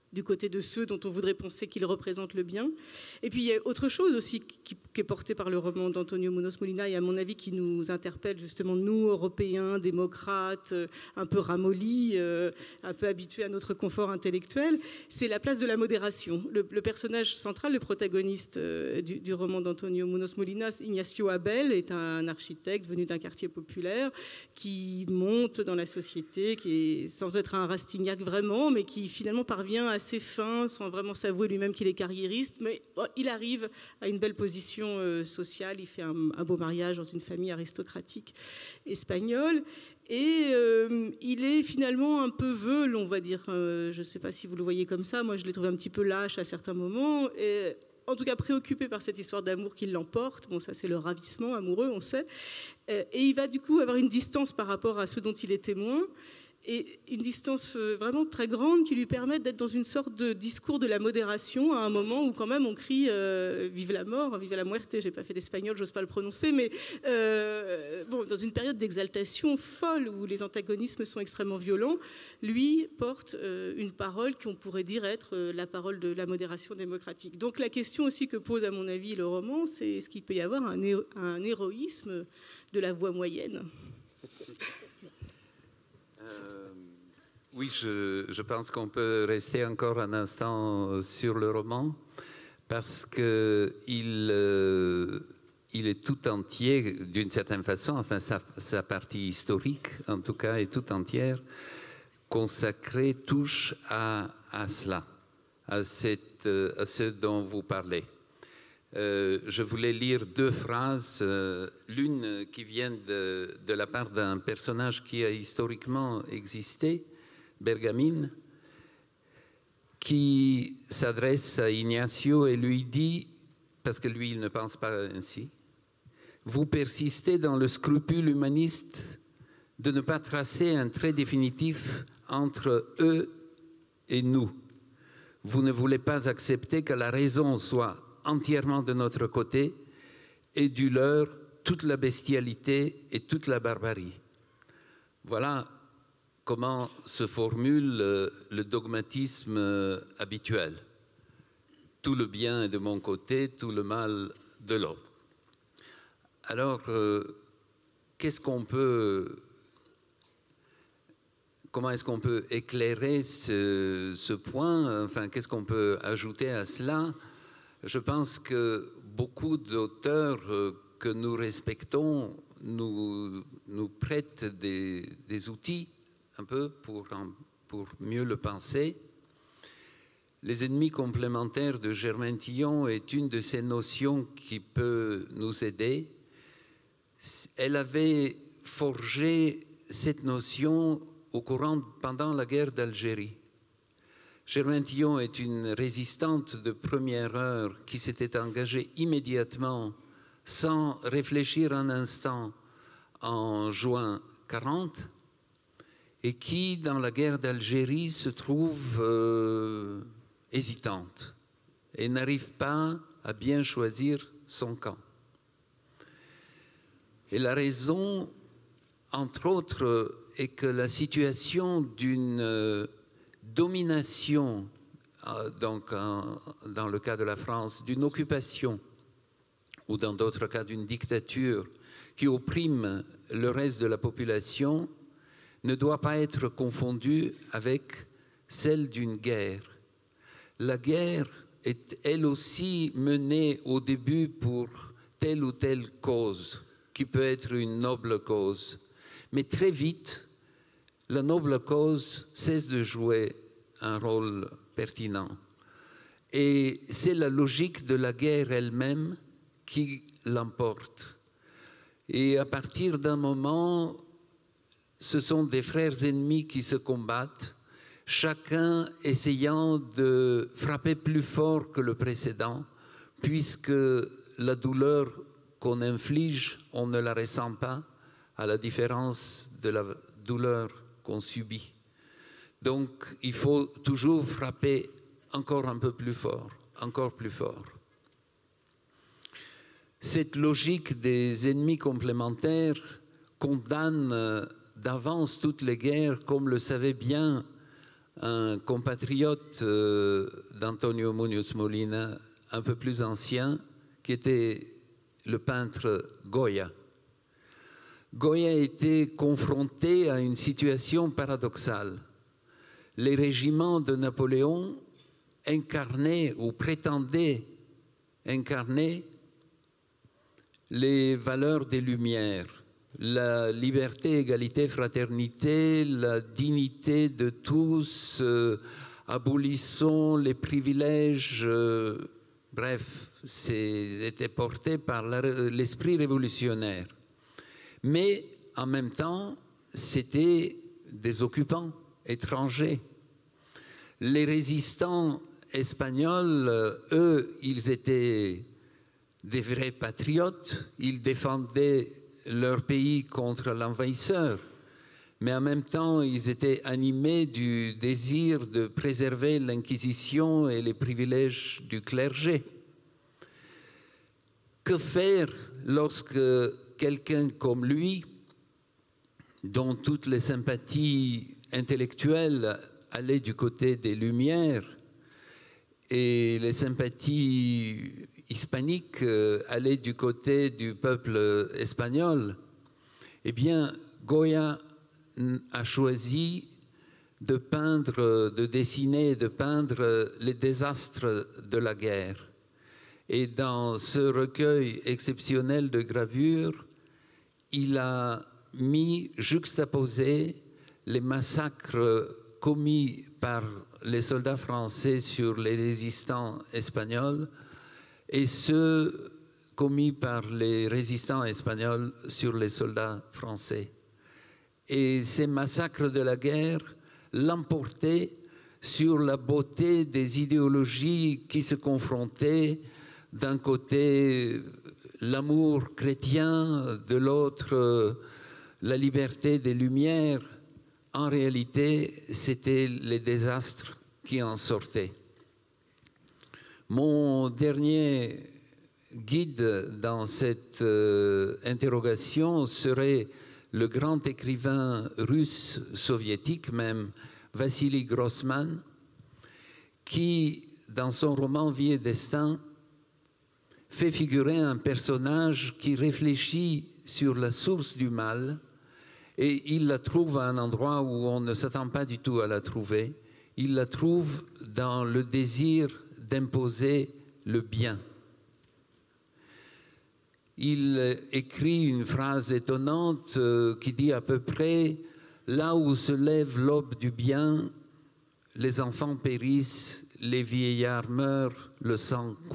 du côté de ceux dont on voudrait penser qu'ils représentent le bien. Et puis il y a autre chose aussi qui est portée par le roman d'Antonio Munoz Molina et à mon avis qui nous interpelle justement, nous, Européens, démocrates, un peu ramollis, un peu habitués à notre confort intellectuel, c'est la place de la modération. Le personnage central, le protagoniste du roman d'Antonio Munoz Molina, Ignacio Abel, est un architecte venu d'un quartier populaire qui monte dans la société, qui est sans être un Rastignac vraiment, mais qui finalement parvient assez fin, sans vraiment s'avouer lui-même qu'il est carriériste, mais il arrive à une belle position sociale, il fait un beau mariage dans une famille aristocratique espagnole, et il est finalement un peu veule, on va dire, je ne sais pas si vous le voyez comme ça, moi je l'ai trouvé un petit peu lâche à certains moments, et en tout cas préoccupé par cette histoire d'amour qui l'emporte. Bon, ça c'est le ravissement amoureux, on sait, et il va du coup avoir une distance par rapport à ceux dont il est témoin, et une distance vraiment très grande qui lui permet d'être dans une sorte de discours de la modération à un moment où quand même on crie vive la mort, vive la muerte, j'ai pas fait d'espagnol, j'ose pas le prononcer, mais bon, dans une période d'exaltation folle où les antagonismes sont extrêmement violents, lui porte une parole qu'on pourrait dire être la parole de la modération démocratique. Donc la question aussi que pose à mon avis le roman, c'est est-ce qu'il peut y avoir un héroïsme de la voie moyenne ? Oui, je pense qu'on peut rester encore un instant sur le roman parce qu'il est tout entier, d'une certaine façon, enfin sa partie historique en tout cas est tout entière consacrée, touche à cela, à ce dont vous parlez. Je voulais lire deux phrases, l'une qui vient de la part d'un personnage qui a historiquement existé, Bergamín, qui s'adresse à Ignacio et lui dit, parce que lui il ne pense pas ainsi, vous persistez dans le scrupule humaniste de ne pas tracer un trait définitif entre eux et nous. Vous ne voulez pas accepter que la raison soit entièrement de notre côté et du leur toute la bestialité et toute la barbarie. Voilà comment se formule le dogmatisme habituel. Tout le bien est de mon côté, tout le mal de l'autre. Alors, comment est-ce qu'on peut éclairer ce point? Enfin, qu'est-ce qu'on peut ajouter à cela? Je pense que beaucoup d'auteurs que nous respectons nous prêtent des outils un peu pour mieux le penser. Les ennemis complémentaires de Germaine Tillon est une de ces notions qui peut nous aider. Elle avait forgé cette notion pendant la guerre d'Algérie. Germaine Tillon est une résistante de première heure qui s'était engagée immédiatement, sans réfléchir un instant, en juin 1940, et qui, dans la guerre d'Algérie, se trouve hésitante et n'arrive pas à bien choisir son camp. Et la raison, entre autres, est que la situation d'une domination, donc dans le cas de la France, d'une occupation, ou dans d'autres cas d'une dictature qui opprime le reste de la population, ne doit pas être confondue avec celle d'une guerre. La guerre est elle aussi menée au début pour telle ou telle cause, qui peut être une noble cause. Mais très vite, la noble cause cesse de jouer un rôle pertinent. Et c'est la logique de la guerre elle-même qui l'emporte. Et à partir d'un moment, ce sont des frères ennemis qui se combattent, chacun essayant de frapper plus fort que le précédent, puisque la douleur qu'on inflige, on ne la ressent pas, à la différence de la douleur qu'on subit. Donc, il faut toujours frapper encore un peu plus fort, encore plus fort. Cette logique des ennemis complémentaires condamne d'avance toutes les guerres, comme le savait bien un compatriote d'Antonio Muñoz Molina, un peu plus ancien, qui était le peintre Goya. Goya était confronté à une situation paradoxale. Les régiments de Napoléon incarnaient ou prétendaient incarner les valeurs des Lumières, la liberté, égalité, fraternité, la dignité de tous, abolissons les privilèges, bref, c'était porté par l'esprit révolutionnaire. Mais en même temps, c'était des occupants étrangers. Les résistants espagnols, eux, ils étaient des vrais patriotes, ils défendaient leur pays contre l'envahisseur, mais en même temps, ils étaient animés du désir de préserver l'Inquisition et les privilèges du clergé. Que faire lorsque quelqu'un comme lui, dont toutes les sympathies intellectuelles allaient du côté des Lumières et les sympathies hispaniques allaient du côté du peuple espagnol, eh bien, Goya a choisi de peindre, de dessiner, de peindre les désastres de la guerre. Et dans ce recueil exceptionnel de gravures, il a juxtaposé les massacres commis par les soldats français sur les résistants espagnols et ceux commis par les résistants espagnols sur les soldats français. Et ces massacres de la guerre l'emportaient sur la beauté des idéologies qui se confrontaient. D'un côté, l'amour chrétien, de l'autre, la liberté des Lumières. En réalité, c'était les désastres qui en sortaient. Mon dernier guide dans cette interrogation serait le grand écrivain russe, soviétique même, Vassili Grossman, qui, dans son roman Vie et Destin, fait figurer un personnage qui réfléchit sur la source du mal et il la trouve à un endroit où on ne s'attend pas du tout à la trouver. Il la trouve dans le désir d'imposer le bien. Il écrit une phrase étonnante qui dit à peu près « Là où se lève l'aube du bien, les enfants périssent, les vieillards meurent, le sang coule. »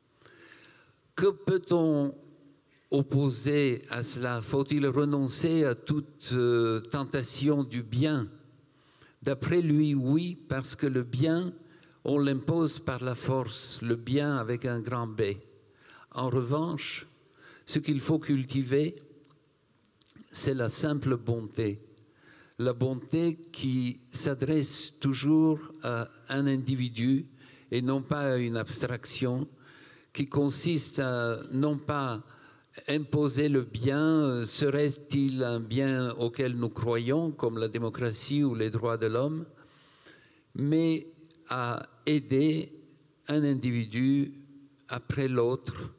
Que peut-on opposer à cela? Faut-il renoncer à toute tentation du bien? D'après lui, oui, parce que le bien, on l'impose par la force, le bien avec un grand B. En revanche, ce qu'il faut cultiver, c'est la simple bonté. La bonté qui s'adresse toujours à un individu et non pas à une abstraction, qui consiste à non pas imposer le bien, serait-il un bien auquel nous croyons, comme la démocratie ou les droits de l'homme, mais à aider un individu après l'autre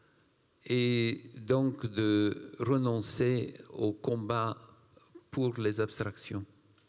et donc de renoncer au combat pour les abstractions.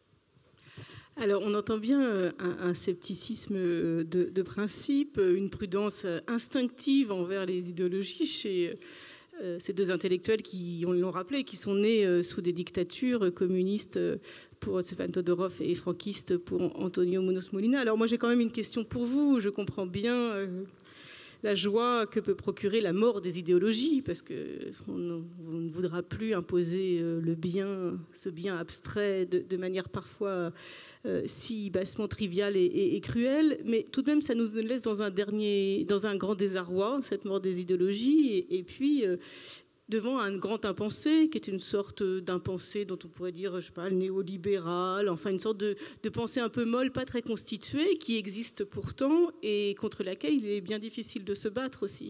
Alors, on entend bien un scepticisme de principe, une prudence instinctive envers les idéologies chez ces deux intellectuels qui, on l'ont rappelé, qui sont nés sous des dictatures communistes pour Stefan Todorov et franquistes pour Antonio Muñoz Molina. Alors moi, j'ai quand même une question pour vous. Je comprends bien la joie que peut procurer la mort des idéologies, parce qu'on ne voudra plus imposer le bien, ce bien abstrait, de manière parfois si bassement triviale et cruelle. Mais tout de même, ça nous laisse dans un grand désarroi, cette mort des idéologies, et puis devant un grand impensé, qui est une sorte d'impensé dont on pourrait dire, je sais pas, le néolibéral, enfin une sorte de pensée un peu molle, pas très constituée, qui existe pourtant et contre laquelle il est bien difficile de se battre aussi.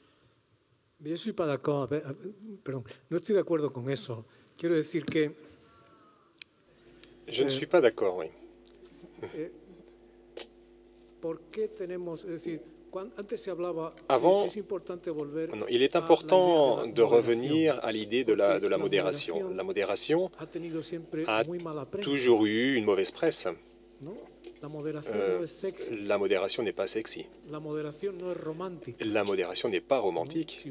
Je ne suis pas d'accord, pardon, no estoy de acuerdo con eso. Quiero decir que... Je ne suis pas d'accord, oui. Avant, il est important de revenir à l'idée de la modération. La modération a toujours eu une mauvaise presse. La modération n'est pas sexy. La modération n'est pas romantique.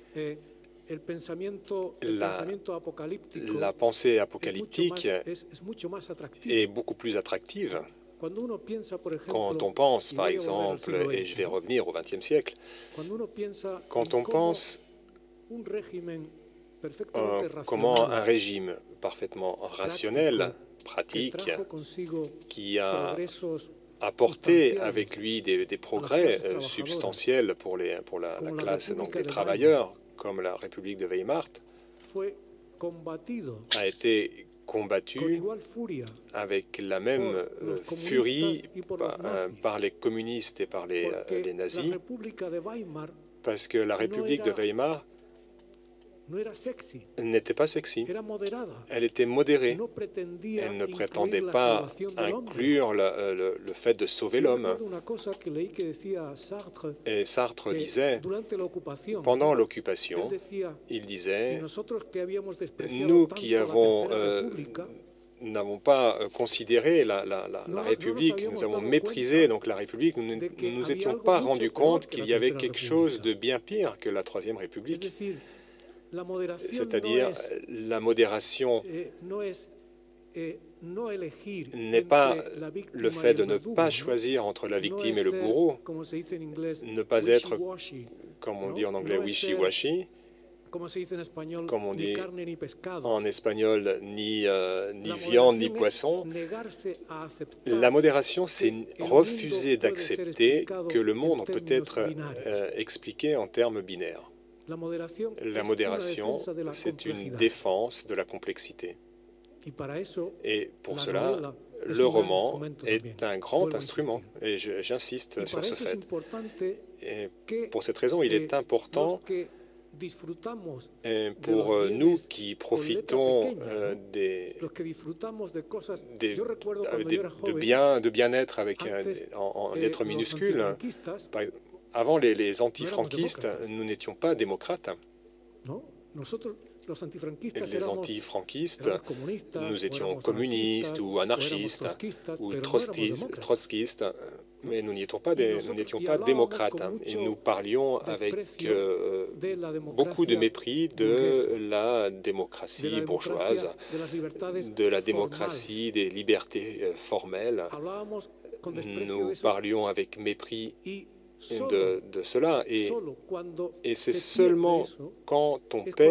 La pensée apocalyptique est beaucoup plus attractive. Quand on pense, par exemple, et je vais revenir au XXe siècle, quand on pense comment un régime parfaitement rationnel, pratique, qui a apporté avec lui des progrès substantiels pour la classe des travailleurs, comme la République de Weimar, a été combattu avec la même furie par les communistes et par les nazis, parce que la République de Weimar n'était pas sexy. Elle était modérée. Elle ne prétendait pas inclure le fait de sauver l'homme. Et Sartre disait, pendant l'occupation, il disait, nous qui n'avons pas considéré la République, nous avons méprisé donc la République, nous ne nous étions pas rendus compte qu'il y avait quelque chose de bien pire que la Troisième République. C'est-à-dire, la modération n'est pas le fait de ne pas choisir entre la victime et le bourreau, ne pas être, comme on dit en anglais, wishy-washy, comme on dit en espagnol, ni viande ni poisson. La modération, c'est refuser d'accepter que le monde peut être expliqué en termes binaires. La modération, c'est une défense de la complexité. Et pour cela, le roman est un grand instrument, et j'insiste sur ce fait. Et pour cette raison, il est important pour nous qui profitons de bien-être avec en lettres minuscules. Avant les antifranquistes, nous n'étions pas démocrates. Les antifranquistes, nous étions communistes ou anarchistes ou trotskistes, mais nous n'étions pas démocrates. Et nous parlions avec beaucoup de mépris de la démocratie bourgeoise, de la démocratie des libertés formelles. Nous parlions avec mépris de cela. Et c'est seulement quand on le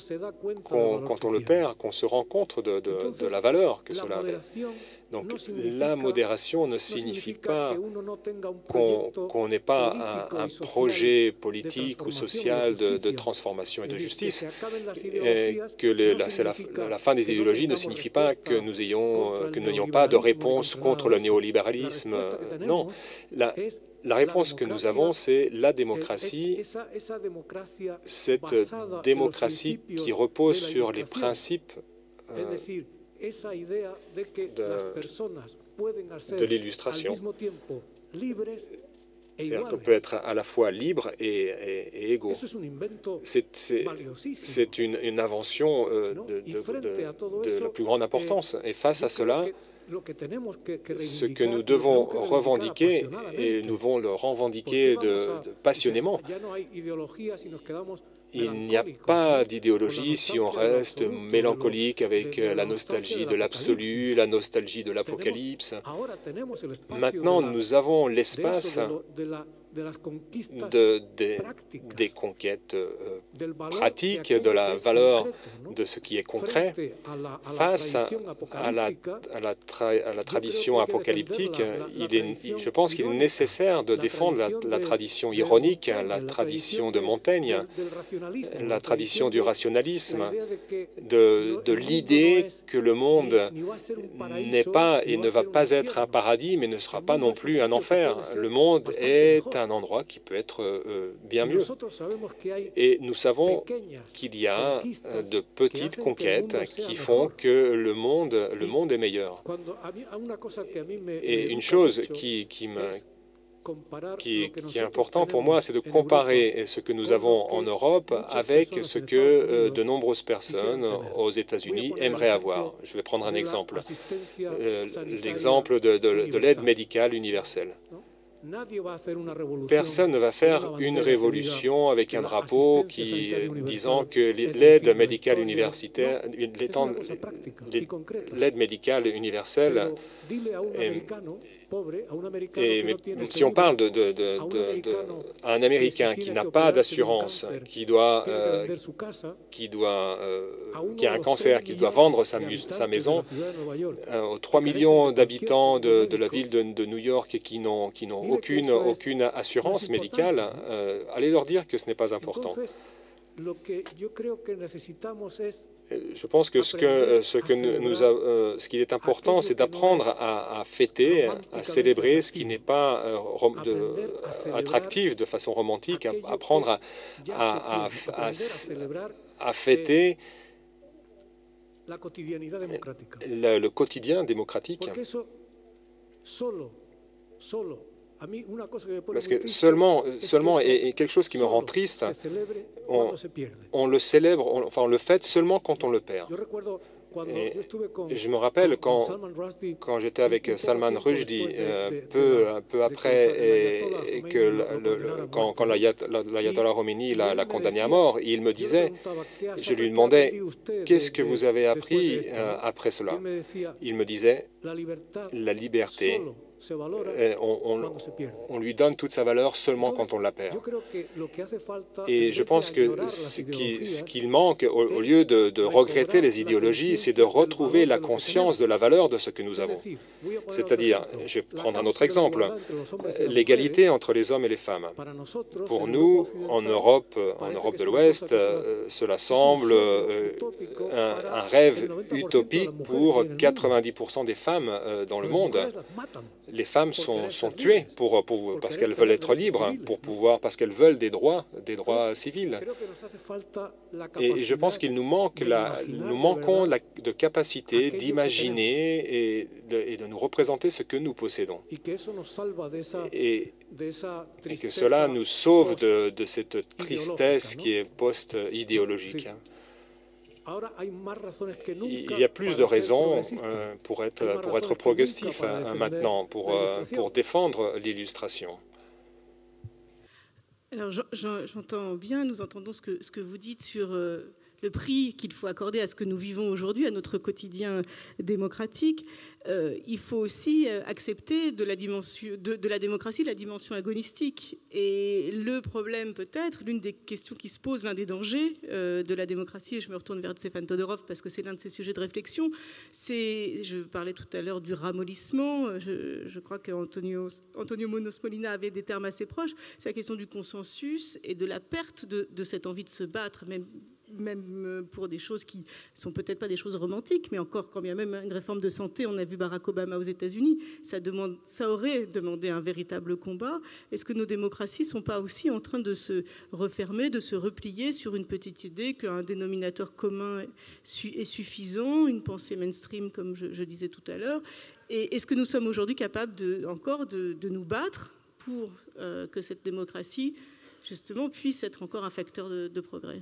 perd, qu'on se rend compte de la valeur que cela avait. Donc la modération ne signifie pas qu'on n'ait pas un projet politique ou social de transformation et de justice, et que la fin des idéologies ne signifie pas que nous n'ayons pas de réponse contre le néolibéralisme. Non, la réponse que nous avons, c'est la démocratie, cette démocratie qui repose sur les principes de l'illustration. On peut être à la fois libre et égaux. C'est une invention de la plus grande importance. Et face à cela, ce que nous devons revendiquer, et nous devons le revendiquer passionnément, il n'y a pas d'idéologie si on reste mélancolique avec la nostalgie de l'absolu, la nostalgie de l'apocalypse. Maintenant, nous avons l'espace des conquêtes pratiques, de la valeur de ce qui est concret. Face à la tradition apocalyptique, je pense qu'il est nécessaire de défendre la tradition ironique, la tradition de Montaigne, la tradition du rationalisme, de l'idée que le monde n'est pas et ne va pas être un paradis, mais ne sera pas non plus un enfer. Le monde est un un endroit qui peut être bien mieux. Et nous savons qu'il y a de petites conquêtes qui font que le monde est meilleur. Et une chose qui est important pour moi, c'est de comparer ce que nous avons en Europe avec ce que de nombreuses personnes aux États-Unis aimeraient avoir. Je vais prendre un exemple, l'exemple de l'aide médicale universelle. Personne ne va faire une révolution avec un drapeau disant que l'aide médicale universelle mais si on parle d'un Américain qui n'a pas d'assurance, qui a un cancer, qui doit vendre sa maison, aux 3 millions d'habitants de la ville de New York et qui n'ont aucune assurance médicale, allez leur dire que ce n'est pas important. Je pense que ce qu'il est important, c'est d'apprendre à fêter, à célébrer ce qui n'est pas attractif de façon romantique, apprendre à fêter le quotidien démocratique. Parce que seulement et quelque chose qui me rend triste, on le célèbre, on le fête seulement quand on le perd. Et je me rappelle quand j'étais avec Salman Rushdie, peu après, et quand l'ayatollah Khomeini l'a condamné à mort, il me disait, je lui demandais, qu'est-ce que vous avez appris après cela? Il me disait, la liberté. On lui donne toute sa valeur seulement quand on la perd. Et je pense que ce qu'il manque, au lieu de regretter les idéologies, c'est de retrouver la conscience de la valeur de ce que nous avons. C'est-à-dire, je vais prendre un autre exemple, l'égalité entre les hommes et les femmes. Pour nous, en Europe de l'Ouest, cela semble un rêve utopique pour 90% des femmes dans le monde. Les femmes sont tuées parce qu'elles veulent être libres, parce qu'elles veulent des droits civils. Et je pense qu'il nous manquons de capacité d'imaginer et de nous représenter ce que nous possédons. Et que cela nous sauve de cette tristesse qui est post-idéologique. Il y a plus de raisons pour être progressif maintenant, pour défendre l'illustration. Alors j'entends bien, nous entendons ce que vous dites sur le prix qu'il faut accorder à ce que nous vivons aujourd'hui, à notre quotidien démocratique. Il faut aussi accepter de la démocratie la dimension agonistique. Et le problème peut-être, l'une des questions qui se posent, l'un des dangers de la démocratie, et je me retourne vers Stefan Todorov parce que c'est l'un de ses sujets de réflexion, je parlais tout à l'heure du ramollissement, je crois qu'Antonio Munoz Molina avait des termes assez proches, c'est la question du consensus et de la perte de cette envie de se battre, même pour des choses qui sont peut-être pas des choses romantiques, mais encore quand bien même une réforme de santé, on a vu Barack Obama aux États-Unis, ça aurait demandé un véritable combat. Est-ce que nos démocraties sont pas aussi en train de se refermer, de se replier sur une petite idée qu'un dénominateur commun est suffisant, une pensée mainstream comme je disais tout à l'heure? Et est-ce que nous sommes aujourd'hui capables de nous battre pour que cette démocratie justement puisse être encore un facteur de progrès?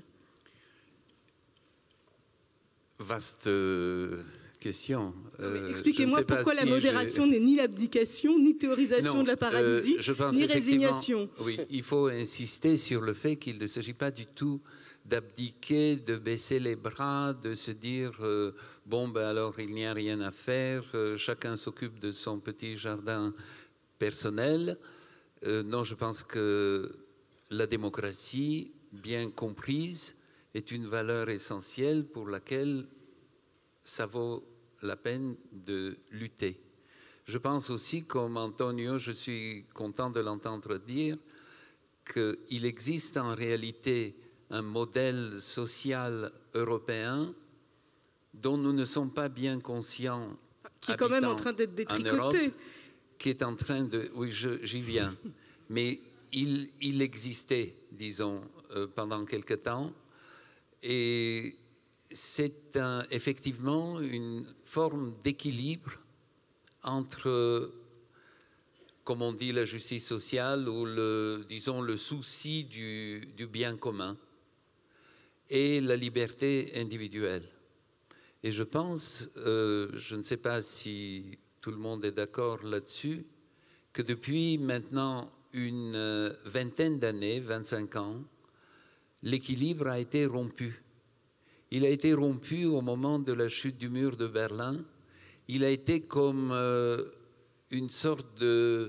Vaste question. Expliquez-moi pourquoi la modération n'est ni l'abdication, ni théorisation de la paralysie, ni résignation. Oui, il faut insister sur le fait qu'il ne s'agit pas du tout d'abdiquer, de baisser les bras, de se dire bon, ben alors il n'y a rien à faire, chacun s'occupe de son petit jardin personnel. Non, je pense que la démocratie, bien comprise, est une valeur essentielle pour laquelle ça vaut la peine de lutter. Je pense aussi, comme Antonio, je suis content de l'entendre dire, qu'il existe en réalité un modèle social européen dont nous ne sommes pas bien conscients. Qui est quand même en train d'être détricoté. Qui est en train de... Oui, j'y viens. Mais il existait, disons, pendant quelque temps, et c'est effectivement une forme d'équilibre entre, comme on dit, la justice sociale ou disons, le souci du bien commun et la liberté individuelle. Et je pense, je ne sais pas si tout le monde est d'accord là-dessus, que depuis maintenant une vingtaine d'années, 25 ans, l'équilibre a été rompu. Il a été rompu au moment de la chute du mur de Berlin. Il a été comme une sorte de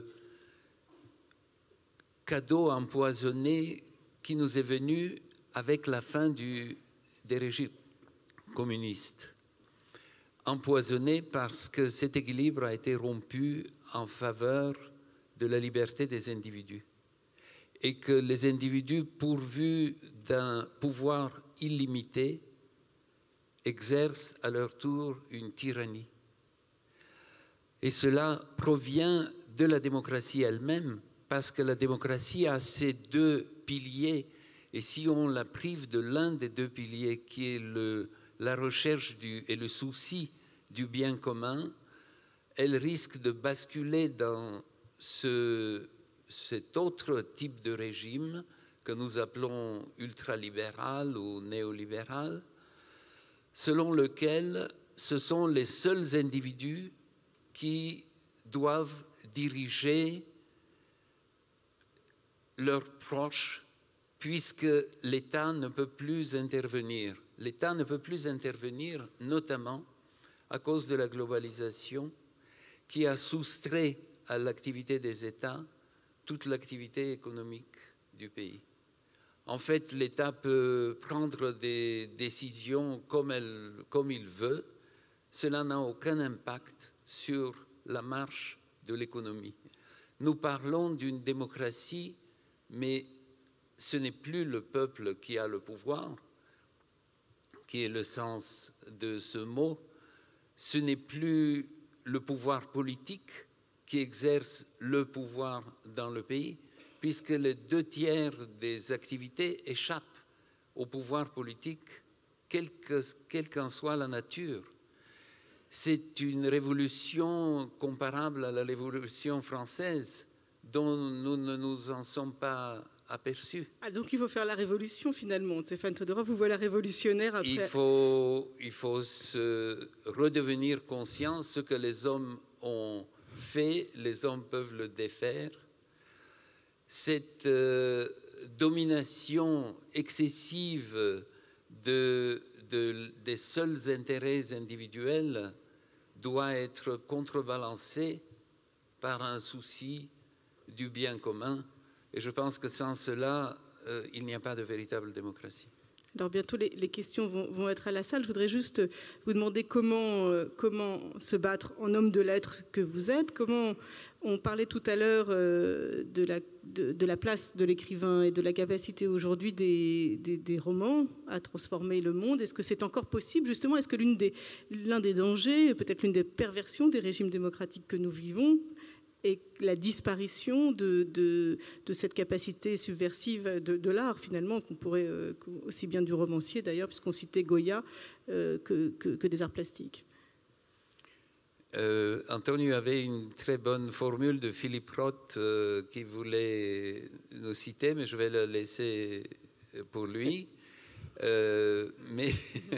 cadeau empoisonné qui nous est venu avec la fin des régimes communistes. Empoisonné parce que cet équilibre a été rompu en faveur de la liberté des individus. Et que les individus, pourvus d'un pouvoir illimité, exercent à leur tour une tyrannie. Et cela provient de la démocratie elle-même, parce que la démocratie a ces deux piliers, et si on la prive de l'un des deux piliers, qui est la recherche et le souci du bien commun, elle risque de basculer dans cet autre type de régime que nous appelons ultralibéral ou néolibéral, selon lequel ce sont les seuls individus qui doivent diriger leurs proches, puisque l'État ne peut plus intervenir. L'État ne peut plus intervenir, notamment à cause de la globalisation qui a soustrait à l'activité des États toute l'activité économique du pays. En fait, l'État peut prendre des décisions comme il veut. Cela n'a aucun impact sur la marche de l'économie. Nous parlons d'une démocratie, mais ce n'est plus le peuple qui a le pouvoir, qui est le sens de ce mot. Ce n'est plus le pouvoir politique qui exerce le pouvoir dans le pays, puisque les 2/3 des activités échappent au pouvoir politique, quelle qu'en soit la nature. C'est une révolution comparable à la Révolution française, dont nous ne nous en sommes pas aperçus. Ah, donc il faut faire la révolution finalement. Stéphane Todorov, vous voilà révolutionnaire après. Il faut se redevenir conscient, ce que les hommes ont fait, les hommes peuvent le défaire. Cette domination excessive des seuls intérêts individuels doit être contrebalancée par un souci du bien commun. Et je pense que sans cela, il n'y a pas de véritable démocratie. Alors bientôt, les questions vont être à la salle. Je voudrais juste vous demander comment se battre en homme de lettres que vous êtes. On parlait tout à l'heure de la place de l'écrivain et de la capacité aujourd'hui des romans à transformer le monde. Est-ce que c'est encore possible, justement? Est-ce que l'un des dangers, peut-être l'une des perversions des régimes démocratiques que nous vivons, et la disparition de cette capacité subversive de l'art, finalement, qu'on pourrait, aussi bien du romancier d'ailleurs, puisqu'on citait Goya, que des arts plastiques. Antonio avait une très bonne formule de Philippe Roth qui voulait nous citer, mais je vais la laisser pour lui. Mais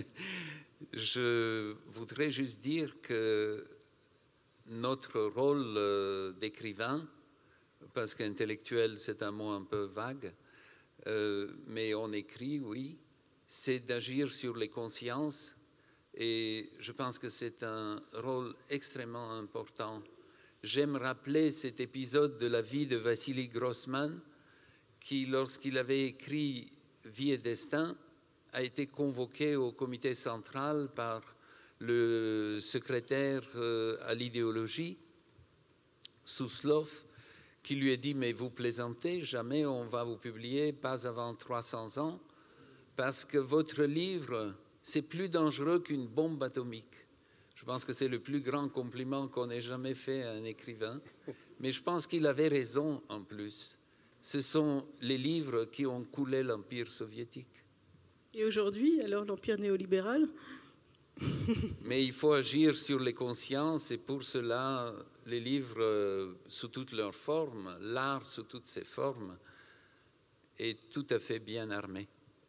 je voudrais juste dire que notre rôle d'écrivain, parce qu'intellectuel c'est un mot un peu vague, mais on écrit, oui, c'est d'agir sur les consciences, et je pense que c'est un rôle extrêmement important. J'aime rappeler cet épisode de la vie de Vassili Grossman, qui, lorsqu'il avait écrit Vie et Destin, a été convoqué au comité central par le secrétaire à l'idéologie, Suslov, qui lui a dit « Mais vous plaisantez, jamais on va vous publier, pas avant 300 ans, parce que votre livre, c'est plus dangereux qu'une bombe atomique. » Je pense que c'est le plus grand compliment qu'on ait jamais fait à un écrivain, mais je pense qu'il avait raison en plus. ce sont les livres qui ont coulé l'Empire soviétique. Et aujourd'hui, alors l'Empire néolibéral? Mais il faut agir sur les consciences et pour cela, les livres sous toutes leurs formes, l'art sous toutes ses formes, est tout à fait bien armé.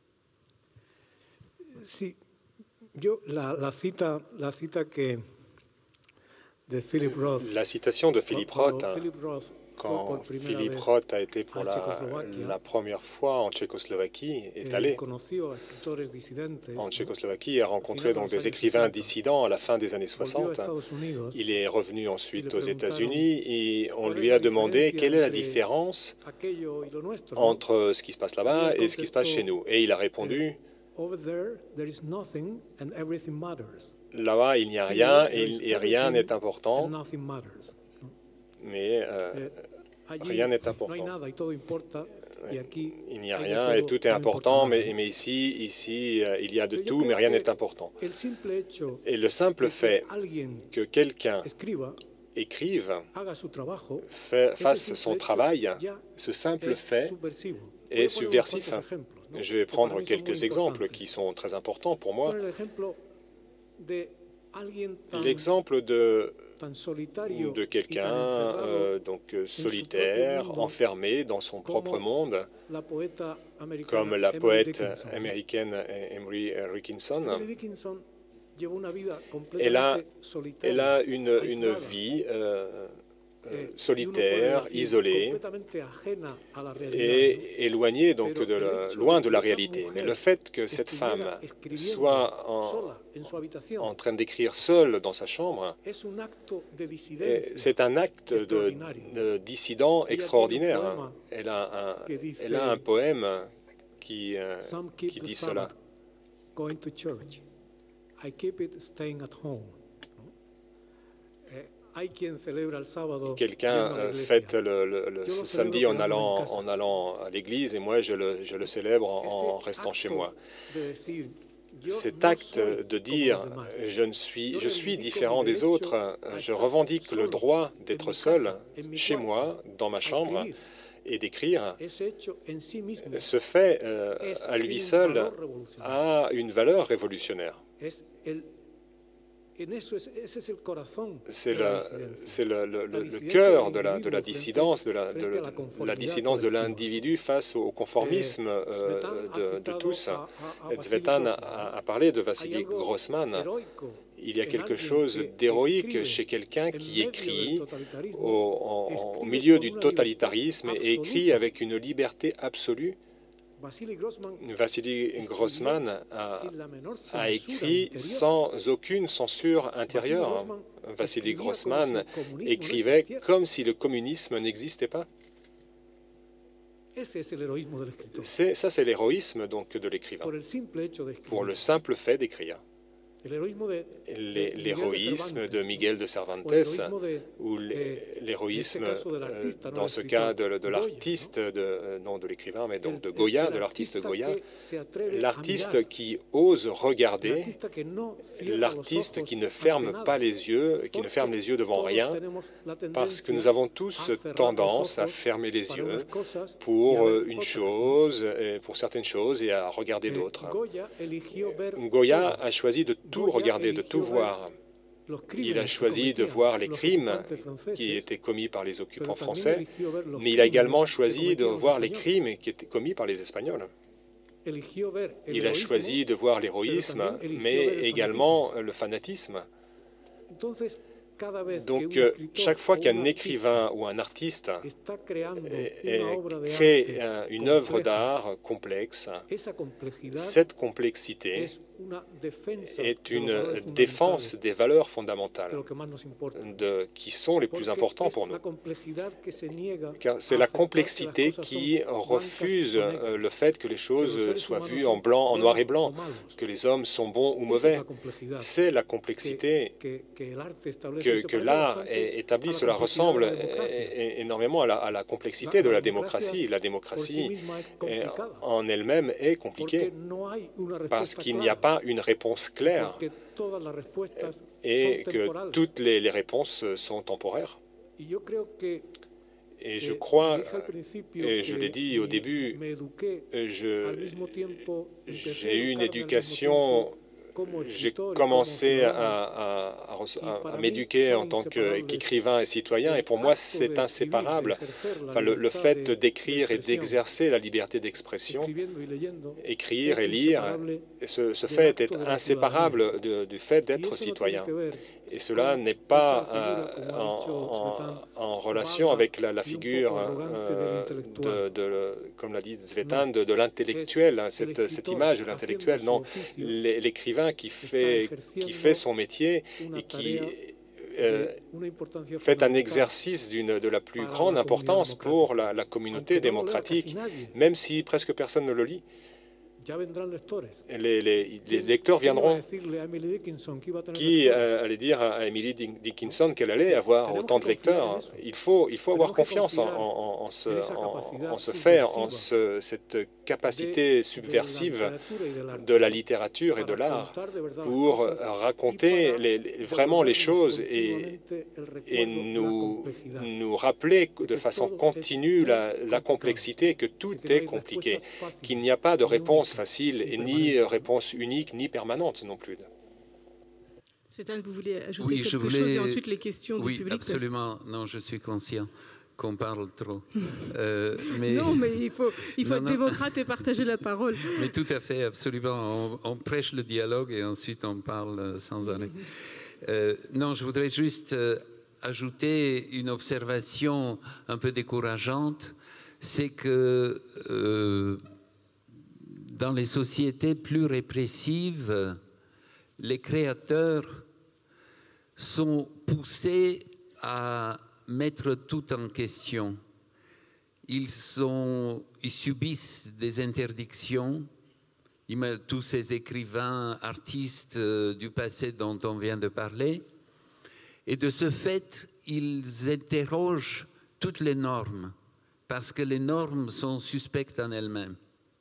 Sí, yo la cita de Philip Roth. La citation de Philip Roth, quand Philip Roth a été pour la première fois en Tchécoslovaquie, est allé en Tchécoslovaquie et a rencontré donc des écrivains dissidents à la fin des années 60. Il est revenu ensuite aux États-Unis et on lui a demandé quelle est la différence entre ce qui se passe là-bas et ce qui se passe chez nous. Et il a répondu: là-bas, il n'y a rien et rien n'est important. Mais rien n'est important. Il n'y a rien et tout est important, mais ici, il y a de tout, mais rien n'est important. Et le simple fait que quelqu'un écrive, fasse son travail, ce simple fait est subversif. Je vais prendre quelques exemples qui sont très importants pour moi. L'exemple de quelqu'un donc solitaire, enfermé dans son propre monde, comme la poète américaine Emily Dickinson. Elle a une vie solitaire, isolée et éloignée, donc loin de la réalité. Mais le fait que cette femme soit en train d'écrire seule dans sa chambre, c'est un acte de dissident extraordinaire. Elle a un poème qui dit cela. Quelqu'un fête ce samedi en allant à l'église et moi je le célèbre en restant chez moi. Cet acte de dire je suis différent des autres, je revendique le droit d'être seul chez moi, dans ma chambre, et d'écrire, ce fait à lui seul a une valeur révolutionnaire. C'est le cœur de la dissidence, de la dissidence de l'individu face au conformisme de tous. Tsvetan a parlé de Vassili Grossman. Il y a quelque chose d'héroïque chez quelqu'un qui écrit au milieu du totalitarisme et écrit avec une liberté absolue. Vassili Grossman a écrit sans aucune censure intérieure. Vassili Grossman écrivait comme si le communisme n'existait pas. Ça, c'est l'héroïsme donc de l'écrivain, pour le simple fait d'écrire. L'héroïsme de Miguel de Cervantes ou l'héroïsme, dans ce cas, de l'artiste, non de l'écrivain, mais donc de Goya, de l'artiste Goya, l'artiste qui ose regarder, l'artiste qui ne ferme pas les yeux, qui ne ferme les yeux devant rien, parce que nous avons tous tendance à fermer les yeux pour une chose, pour certaines choses, et à regarder d'autres. Goya a choisi de tout regarder, de tout voir. Il a choisi de voir les crimes qui étaient commis par les occupants français, mais il a également choisi de voir les crimes qui étaient commis par les Espagnols. Il a choisi de voir l'héroïsme, mais également le fanatisme. Donc, chaque fois qu'un écrivain ou un artiste crée une œuvre d'art complexe, cette complexité est une défense des valeurs fondamentales qui sont les plus importantes pour nous. Car c'est la complexité qui refuse le fait que les choses soient vues en blanc, en noir et blanc, que les hommes sont bons ou mauvais. C'est la complexité que l'art établit. Cela ressemble énormément à la complexité de la démocratie. La démocratie en elle-même est compliquée parce qu'il n'y a pas une réponse claire et que toutes les réponses sont temporaires. Et je crois, et je l'ai dit au début, j'ai eu une éducation, j'ai commencé à m'éduquer en tant qu'écrivain et citoyen, et pour moi c'est inséparable. Enfin, le fait d'écrire et d'exercer la liberté d'expression, écrire et lire, ce fait est inséparable du fait d'être citoyen. Et cela n'est pas en relation avec la figure, comme l'a dit Tsvetan, de l'intellectuel, cette image de l'intellectuel. Non, l'écrivain qui fait son métier et qui fait un exercice de la plus grande importance pour la communauté démocratique, même si presque personne ne le lit. Les lecteurs viendront qui allaient dire à Emily Dickinson qu'elle allait avoir autant de lecteurs. Il faut avoir confiance en ce fait, en cette capacité subversive de la littérature et de l'art pour raconter vraiment les choses et nous rappeler de façon continue la complexité, que tout est compliqué, qu'il n'y a pas de réponse facile et ni réponse unique ni permanente non plus. Tsvetan, vous voulez ajouter quelque chose et ensuite les questions du public? Oui, absolument. Non, je suis conscient qu'on parle trop. Non, mais il faut être démocrate et partager la parole. Mais tout à fait, absolument. On prêche le dialogue et ensuite on parle sans arrêt. Non, je voudrais juste ajouter une observation un peu décourageante. C'est que dans les sociétés plus répressives, les créateurs sont poussés à mettre tout en question. Ils subissent des interdictions. Tous ces écrivains, artistes du passé dont on vient de parler. Et de ce fait, ils interrogent toutes les normes, parce que les normes sont suspectes en elles-mêmes.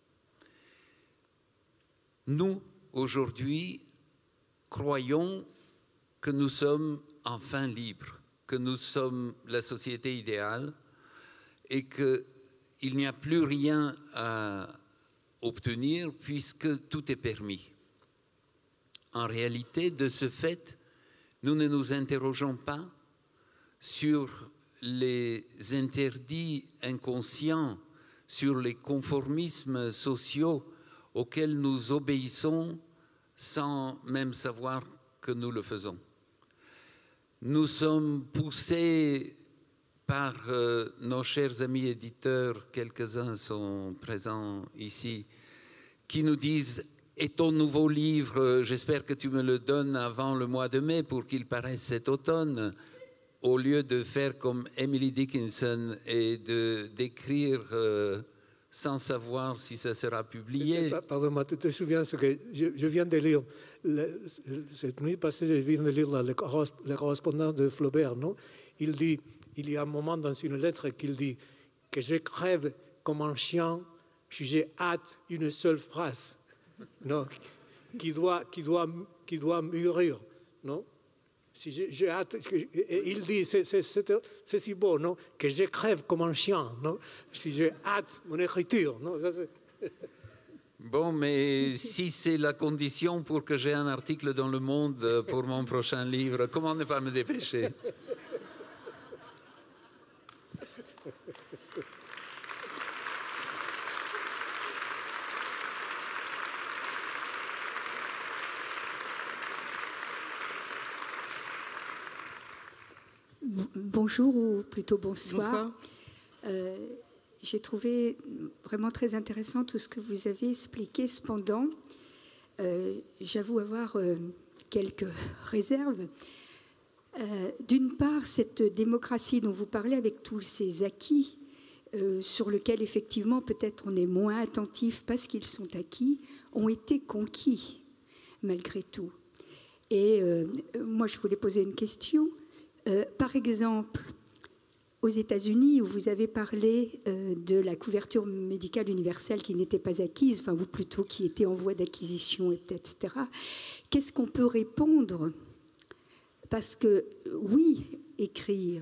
Nous, aujourd'hui, croyons que nous sommes enfin libres, que nous sommes la société idéale et qu'il n'y a plus rien à obtenir puisque tout est permis. En réalité, de ce fait, nous ne nous interrogeons pas sur les interdits inconscients, sur les conformismes sociaux auxquels nous obéissons sans même savoir que nous le faisons. Nous sommes poussés par nos chers amis éditeurs, quelques-uns sont présents ici, qui nous disent « Et ton nouveau livre, j'espère que tu me le donnes avant le mois de mai pour qu'il paraisse cet automne », au lieu de faire comme Emily Dickinson et d'écrire sans savoir si ça sera publié. Pardon, tu te souviens ce que je viens de lire cette nuit passée, je viens de lire la correspondance de Flaubert, non? Il dit, il y a un moment dans une lettre qu'il dit que je crève comme un chien si j'ai hâte une seule phrase, non? qui doit mûrir, non? Si j'ai hâte, il dit, c'est si beau, non? Que je crève comme un chien, non? Si j'ai hâte mon écriture, non? Ça, bon, mais si c'est la condition pour que j'ai un article dans Le Monde pour mon prochain livre, comment ne pas me dépêcher? Bonjour ou plutôt bonsoir. J'ai trouvé vraiment très intéressant tout ce que vous avez expliqué. Cependant, j'avoue avoir quelques réserves. D'une part, cette démocratie dont vous parlez avec tous ces acquis sur lesquels effectivement peut-être on est moins attentif parce qu'ils sont acquis, ont été conquis malgré tout. Et moi, je voulais poser une question. Par exemple, aux États-Unis, où vous avez parlé de la couverture médicale universelle qui n'était pas acquise, enfin, ou plutôt qui était en voie d'acquisition, etc., qu'est-ce qu'on peut répondre? Parce que, oui, écrire,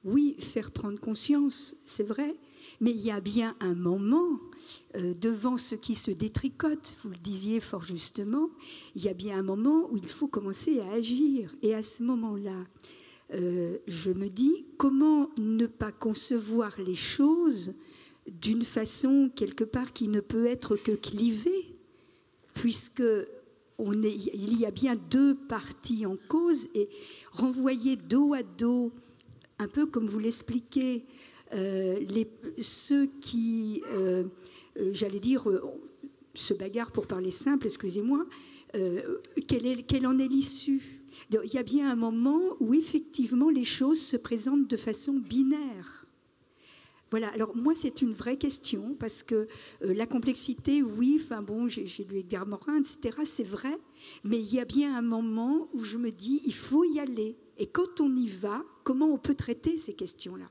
oui, faire prendre conscience, c'est vrai, mais il y a bien un moment, devant ce qui se détricote, vous le disiez fort justement, il y a bien un moment où il faut commencer à agir. Et à ce moment-là, je me dis, comment ne pas concevoir les choses d'une façon, quelque part, qui ne peut être que clivée, puisque il y a bien deux parties en cause, et renvoyer dos à dos, un peu comme vous l'expliquez, ceux qui, j'allais dire, se bagarrent pour parler simple, excusez-moi, quelle en est l'issue? Il y a bien un moment où effectivement les choses se présentent de façon binaire. Voilà, alors moi c'est une vraie question parce que la complexité, oui, enfin bon, j'ai lu Edgar Morin, etc., c'est vrai, mais il y a bien un moment où je me dis il faut y aller. Et quand on y va, comment on peut traiter ces questions-là?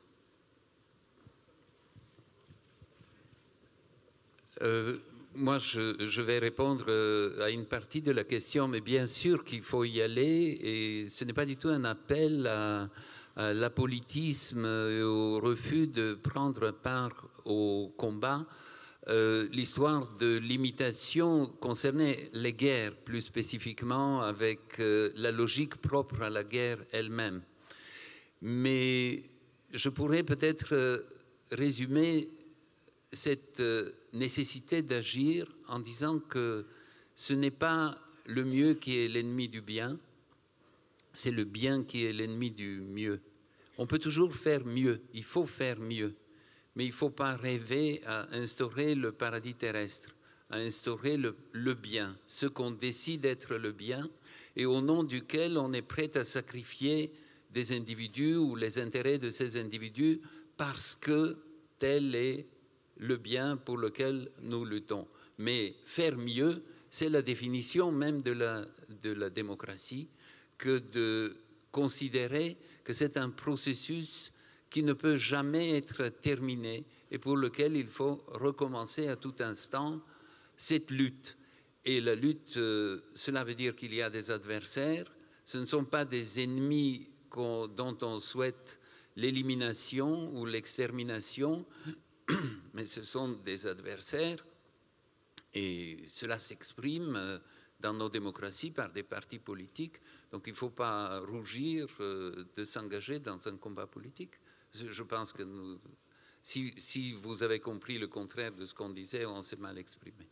Moi, je vais répondre à une partie de la question, mais bien sûr qu'il faut y aller, et ce n'est pas du tout un appel à l'apolitisme et au refus de prendre part au combat. L'histoire de l'imitation concernait les guerres, plus spécifiquement avec la logique propre à la guerre elle-même. Mais je pourrais peut-être résumer cette nécessité d'agir en disant que ce n'est pas le mieux qui est l'ennemi du bien, c'est le bien qui est l'ennemi du mieux. On peut toujours faire mieux, il faut faire mieux, mais il ne faut pas rêver à instaurer le paradis terrestre, à instaurer le bien, ce qu'on décide être le bien et au nom duquel on est prêt à sacrifier des individus ou les intérêts de ces individus parce que tel est le bien pour lequel nous luttons. Mais faire mieux, c'est la définition même de la démocratie, que de considérer que c'est un processus qui ne peut jamais être terminé et pour lequel il faut recommencer à tout instant cette lutte. Et la lutte, cela veut dire qu'il y a des adversaires, ce ne sont pas des ennemis dont on souhaite l'élimination ou l'extermination, mais ce sont des adversaires et cela s'exprime dans nos démocraties par des partis politiques. Donc il ne faut pas rougir de s'engager dans un combat politique. Je pense que si vous avez compris le contraire de ce qu'on disait, on s'est mal exprimé.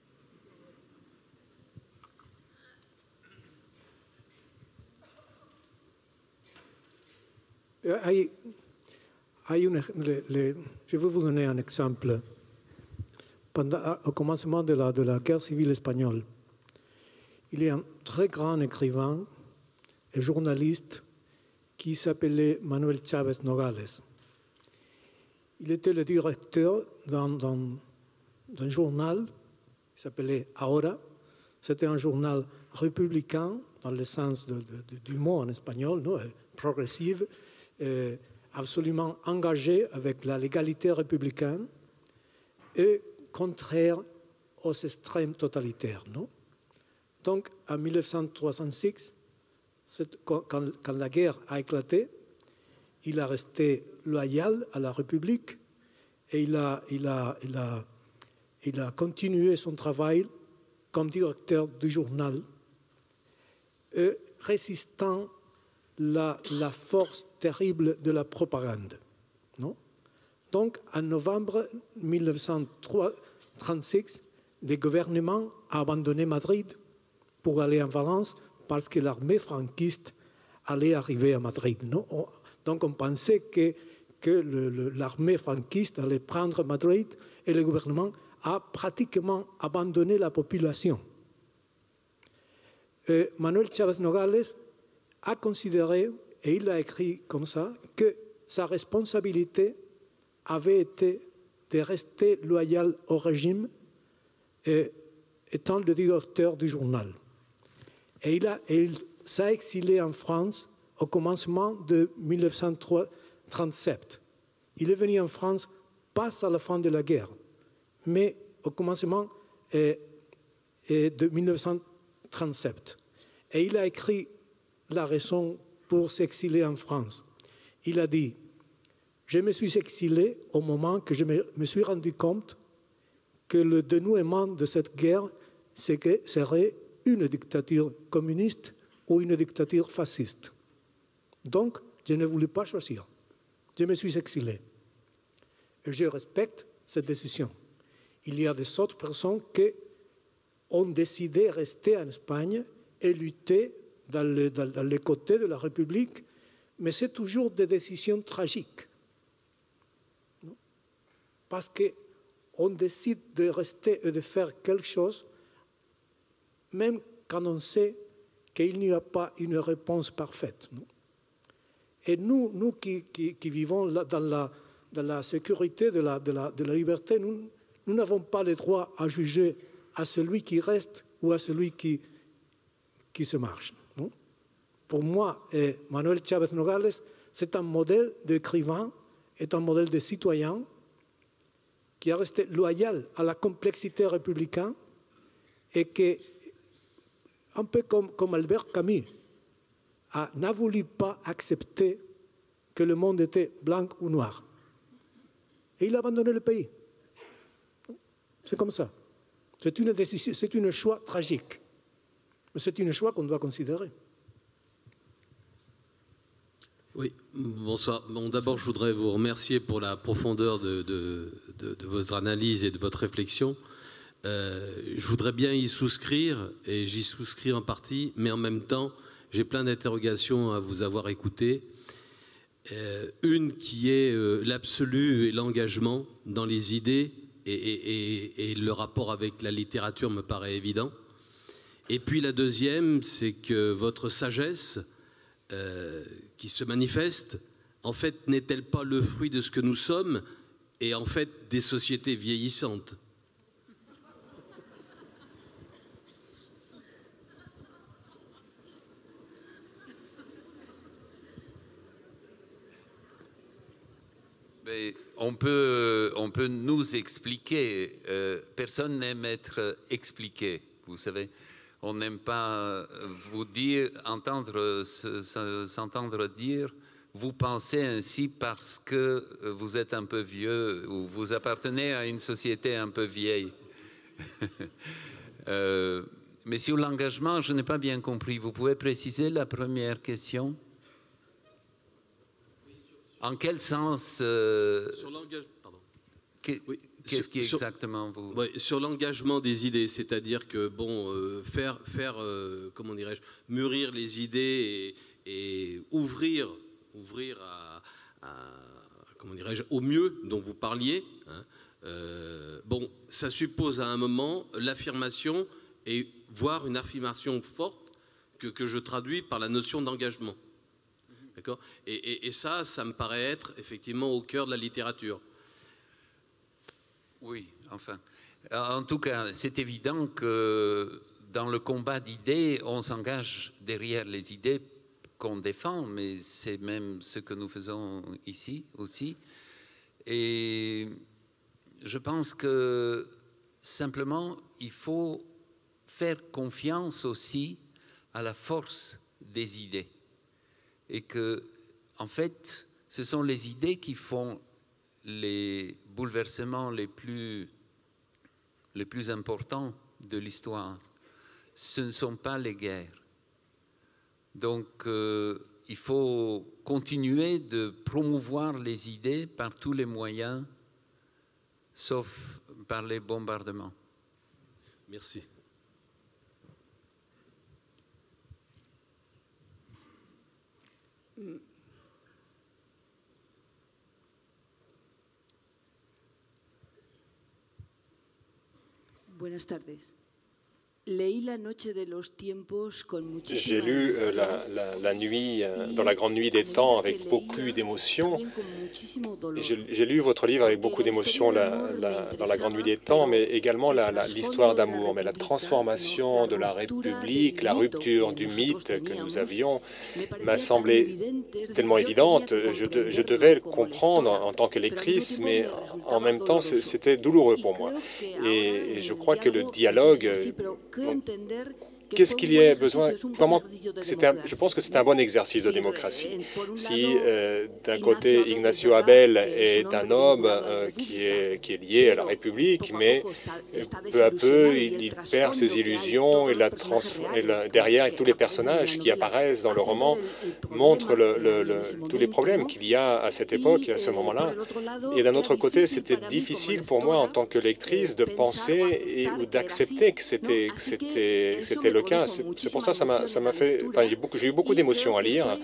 Je vais vous donner un exemple. Au commencement de la guerre civile espagnole, il y a un très grand écrivain et journaliste qui s'appelait Manuel Chávez Nogales. Il était le directeur d'un journal qui s'appelait Ahora. C'était un journal républicain, dans le sens du mot en espagnol, non, progressive, absolument engagé avec la légalité républicaine et contraire aux extrêmes totalitaires. Non? Donc, en 1966, quand la guerre a éclaté, il a resté loyal à la République et il a continué son travail comme directeur du journal, résistant la force terrible de la propagande. Non? Donc, en novembre 1936, le gouvernement a abandonné Madrid pour aller en Valence parce que l'armée franquiste allait arriver à Madrid. Non? Donc, on pensait que l'armée franquiste allait prendre Madrid et le gouvernement a pratiquement abandonné la population. Manuel Chávez Nogales a considéré, et il a écrit comme ça, que sa responsabilité avait été de rester loyal au régime étant le directeur du journal. Et il s'est exilé en France au commencement de 1937. Il est venu en France pas à la fin de la guerre, mais au commencement de 1937. Et il a écrit la raison pour s'exiler en France. Il a dit Je me suis exilé au moment que je me suis rendu compte que le dénouement de cette guerre serait une dictature communiste ou une dictature fasciste. Donc, je ne voulais pas choisir. Je me suis exilé. Et je respecte cette décision. Il y a des autres personnes qui ont décidé de rester en Espagne et lutter dans les côtés de la République, mais c'est toujours des décisions tragiques. Parce qu'on décide de rester et de faire quelque chose, même quand on sait qu'il n'y a pas une réponse parfaite. Et nous qui vivons dans la sécurité de la liberté, nous n'avons pas le droit à juger à celui qui reste ou à celui qui se marche. Non? Pour moi, Manuel Chávez Nogales, c'est un modèle d'écrivain, est un modèle de citoyen qui est resté loyal à la complexité républicaine et qui, un peu comme Albert Camus, n'a voulu pas accepter que le monde était blanc ou noir. Et il a abandonné le pays. C'est comme ça. C'est une décision, c'est un choix tragique. Mais c'est un choix qu'on doit considérer. Oui, bonsoir. Bon, d'abord, je voudrais vous remercier pour la profondeur de votre analyse et de votre réflexion. Je voudrais bien y souscrire, et j'y souscris en partie, mais en même temps, j'ai plein d'interrogations à vous avoir écouté. Une qui est l'absolu et l'engagement dans les idées, et le rapport avec la littérature me paraît évident. Et puis la deuxième, c'est que votre sagesse qui se manifeste, en fait, n'est-elle pas le fruit de ce que nous sommes et en fait des sociétés vieillissantes? Mais on peut nous expliquer. Personne n'aime être expliqué, vous savez. On n'aime pas vous dire, s'entendre dire, vous pensez ainsi parce que vous êtes un peu vieux ou vous appartenez à une société un peu vieille. Mais sur l'engagement, je n'ai pas bien compris. Vous pouvez préciser la première question? En quel sens Sur l'engagement, pardon. Qu'est-ce qui exactement vous... Oui, sur l'engagement des idées, c'est-à-dire que bon, faire comment dirais-je, mûrir les idées et ouvrir comment dirais-je, au mieux dont vous parliez. Hein, bon, ça suppose à un moment l'affirmation et voire une affirmation forte que je traduis par la notion d'engagement. D'accord ? Et ça me paraît être effectivement au cœur de la littérature. Oui, enfin. En tout cas, c'est évident que dans le combat d'idées, on s'engage derrière les idées qu'on défend, mais c'est même ce que nous faisons ici aussi. Et je pense que simplement, il faut faire confiance aussi à la force des idées. Et que, en fait, ce sont les idées qui font les bouleversements les plus importants de l'histoire. Ce ne sont pas les guerres. Donc, il faut continuer de promouvoir les idées par tous les moyens, sauf par les bombardements. Merci. Buenas tardes. Leí La Noche de los Tiempos con muchísima... J'ai lu la nuit, dans la grande nuit des temps, avec beaucoup d'émotion. J'ai lu votre livre avec beaucoup d'émotion dans la grande nuit des temps, mais également l'histoire d'amour. Mais la transformation de la République, la rupture du mythe que nous avions, m'a semblé tellement évidente. Je devais le comprendre en tant que lectrice, mais en même temps, c'était douloureux pour moi. Et je crois que le dialogue qu'est-ce qu'il y a besoin? Je pense que c'est un bon exercice de démocratie. Si d'un côté Ignacio Abel est un homme qui est lié à la République, mais peu à peu il perd ses illusions et derrière tous les personnages qui apparaissent dans le roman montrent tous les problèmes qu'il y a à cette époque, à ce moment-là. Et d'un autre côté, c'était difficile pour moi en tant que lectrice de penser ou d'accepter que c'était le cas. C'est pour ça que ça m'a fait... Enfin, j'ai eu beaucoup d'émotions à lire.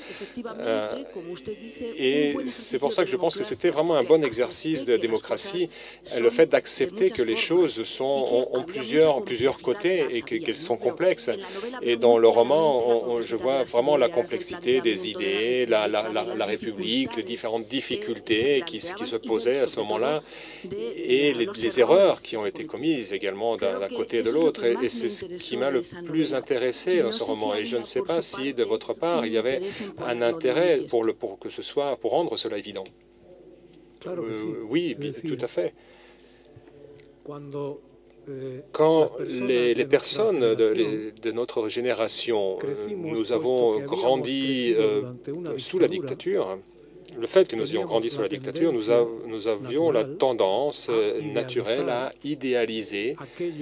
Et c'est pour ça que je pense que c'était vraiment un bon exercice de démocratie, le fait d'accepter que les choses ont plusieurs côtés et qu'elles sont complexes. Et dans le roman, je vois vraiment la complexité des idées, la République, les différentes difficultés qui se posaient à ce moment-là, et les erreurs qui ont été commises également d'un côté et de l'autre. Et c'est ce qui m'a le plus intéressé dans ce roman. Et je ne sais pas si, de votre part, il y avait un intérêt pour rendre cela évident. Oui, tout à fait. Quand les personnes de notre génération, nous avons grandi sous la dictature, le fait que nous ayons grandi sous la dictature, nous avions la tendance naturelle à idéaliser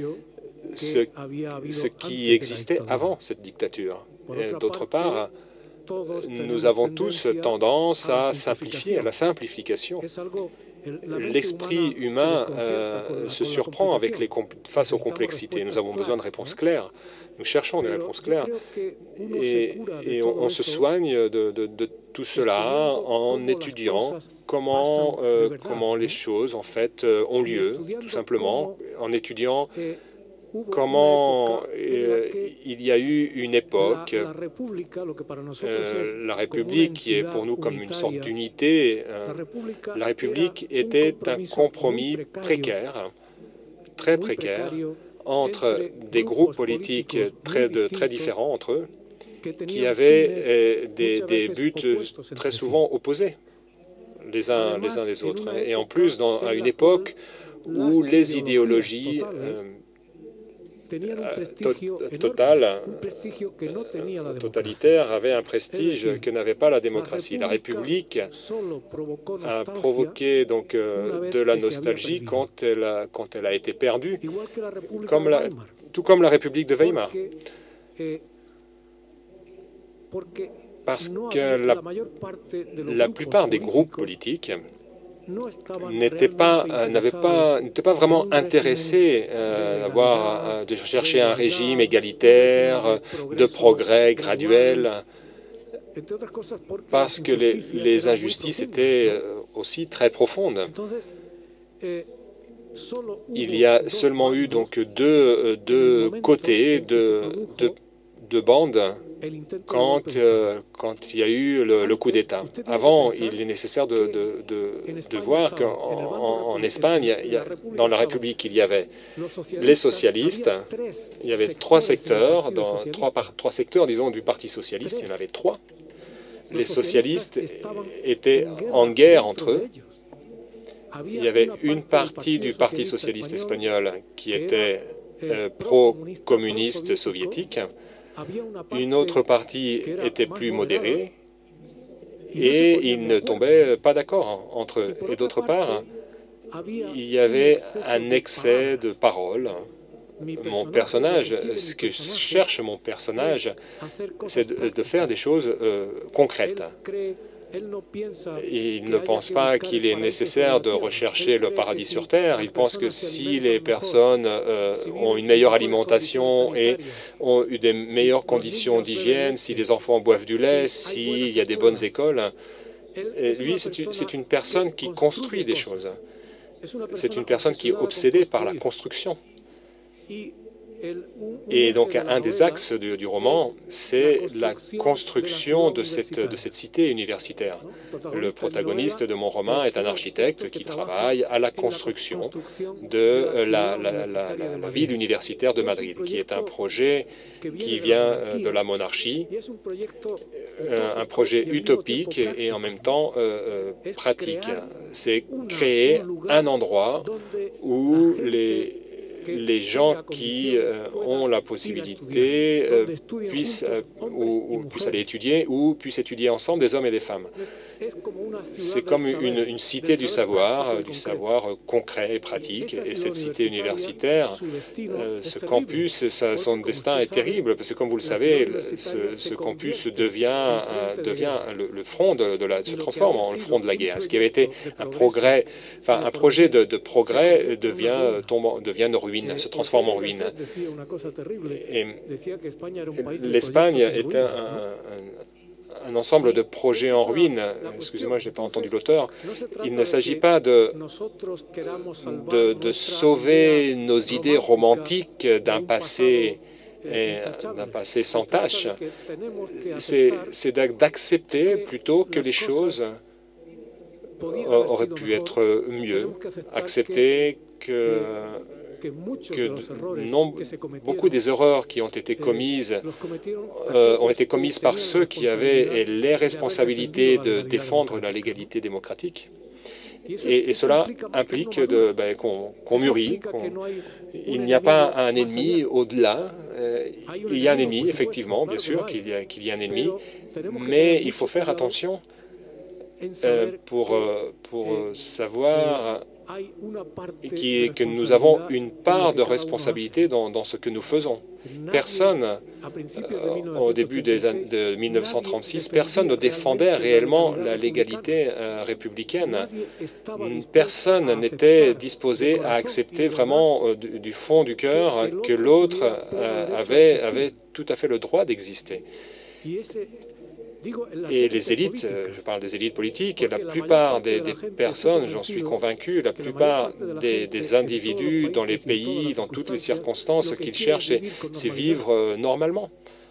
ce qui existait avant cette dictature. D'autre part, nous avons tous tendance à simplifier, à la simplification. L'esprit humain se surprend face aux complexités. Nous avons besoin de réponses claires. Nous cherchons des réponses claires. Et on se soigne de tout cela en étudiant comment les choses, en fait, ont lieu, tout simplement, en étudiant comment il y a eu une époque, la République qui est pour nous comme une sorte d'unité, la République était un compromis précaire, très précaire, entre des groupes politiques très différents entre eux, qui avaient des buts très souvent opposés les uns des autres. Et en plus, à une époque où les idéologies totalitaire avait un prestige que n'avait pas la démocratie. La République a provoqué donc de la nostalgie quand elle a été perdue, tout comme la République de Weimar. Parce que la plupart des groupes politiques n'étaient pas vraiment intéressés de chercher un régime égalitaire, de progrès graduel, parce que les injustices étaient aussi très profondes. Il y a seulement eu donc deux côtés, deux bandes, quand il y a eu le coup d'État. Avant, il est nécessaire de voir qu'en Espagne, dans la République, il y avait les socialistes, il y avait trois secteurs, disons, du Parti socialiste, il y en avait trois. Les socialistes étaient en guerre entre eux. Il y avait une partie du Parti socialiste espagnol qui était pro-communiste soviétique. Une autre partie était plus modérée et ils ne tombaient pas d'accord entre eux. Et d'autre part, il y avait un excès de parole. Mon personnage, ce que cherche mon personnage, c'est de faire des choses concrètes. Il ne pense pas qu'il est nécessaire de rechercher le paradis sur Terre. Il pense que si les personnes ont une meilleure alimentation et ont eu des meilleures conditions d'hygiène, si les enfants boivent du lait, s'il y a des bonnes écoles, lui, c'est une personne qui construit des choses. C'est une personne qui est obsédée par la construction. Et donc, un des axes du roman, c'est la construction de cette cité universitaire. Le protagoniste de mon roman est un architecte qui travaille à la construction de la ville universitaire de Madrid, qui est un projet qui vient de la monarchie, un projet utopique et en même temps pratique. C'est créer un endroit où les gens qui ont la possibilité puissent aller étudier ou puissent étudier ensemble, des hommes et des femmes. C'est comme une cité du savoir concret et pratique. Et cette cité universitaire, ce campus, son destin est terrible, parce que comme vous le savez, ce campus le front se transforme en le front de la guerre. Ce qui avait été un progrès, enfin un projet de progrès devient une ruine, se transforme en ruine. Et l'Espagne est un ensemble de projets en ruine. Excusez-moi, je n'ai pas entendu l'auteur. Il ne s'agit pas de sauver nos idées romantiques d'un passé sans tâche. C'est d'accepter plutôt que les choses auraient pu être mieux. Accepter que beaucoup des erreurs qui ont été commises par ceux qui avaient les responsabilités de défendre la légalité démocratique. Et cela implique qu'on mûrit. Il n'y a pas un ennemi au-delà. Il y a un ennemi, effectivement, bien sûr qu'il y a un ennemi, mais il faut faire attention pour savoir que nous avons une part de responsabilité dans ce que nous faisons. Personne, au début de 1936, personne ne défendait réellement la légalité républicaine. Personne n'était disposé à accepter vraiment du fond du cœur que l'autre avait tout à fait le droit d'exister. Et les élites, je parle des élites politiques, la plupart des personnes, j'en suis convaincu, la plupart des individus dans les pays, dans toutes les circonstances, ce qu'ils cherchent, c'est vivre normalement.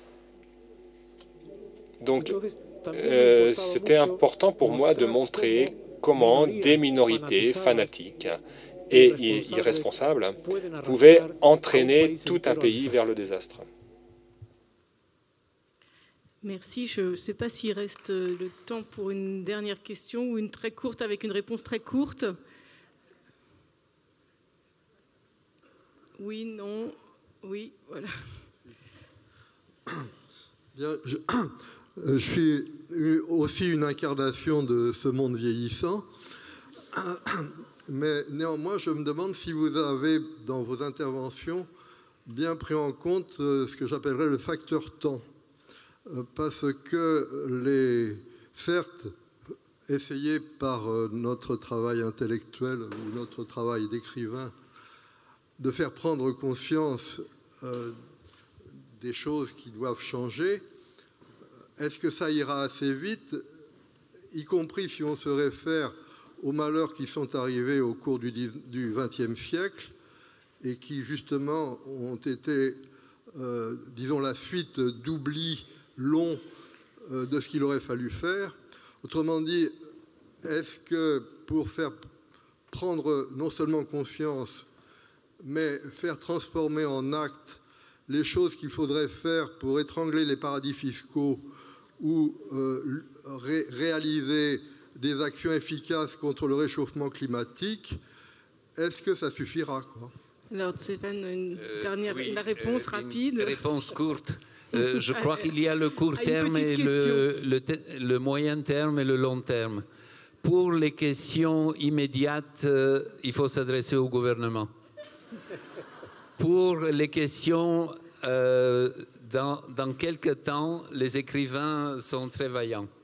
Donc, c'était important pour moi de montrer comment des minorités fanatiques et irresponsables pouvaient entraîner tout un pays vers le désastre. Merci. Je ne sais pas s'il reste le temps pour une dernière question ou une très courte avec une réponse très courte. Oui, non, oui, voilà. Bien, je suis aussi une incarnation de ce monde vieillissant, mais néanmoins, je me demande si vous avez, dans vos interventions, bien pris en compte ce que j'appellerais le facteur temps. Parce que certes, essayer par notre travail intellectuel ou notre travail d'écrivain de faire prendre conscience des choses qui doivent changer, est-ce que ça ira assez vite, y compris si on se réfère aux malheurs qui sont arrivés au cours du XXe siècle et qui justement ont été, disons, la suite d'oubli long de ce qu'il aurait fallu faire. Autrement dit, est-ce que pour faire prendre non seulement conscience, mais faire transformer en acte les choses qu'il faudrait faire pour étrangler les paradis fiscaux ou réaliser des actions efficaces contre le réchauffement climatique, est-ce que ça suffira, quoi? Alors, Stéphane, la réponse rapide. Réponse courte. Je crois qu'il y a le court terme et le moyen terme et le long terme. Pour les questions immédiates, il faut s'adresser au gouvernement. Pour les questions dans quelques temps, les écrivains sont très vaillants.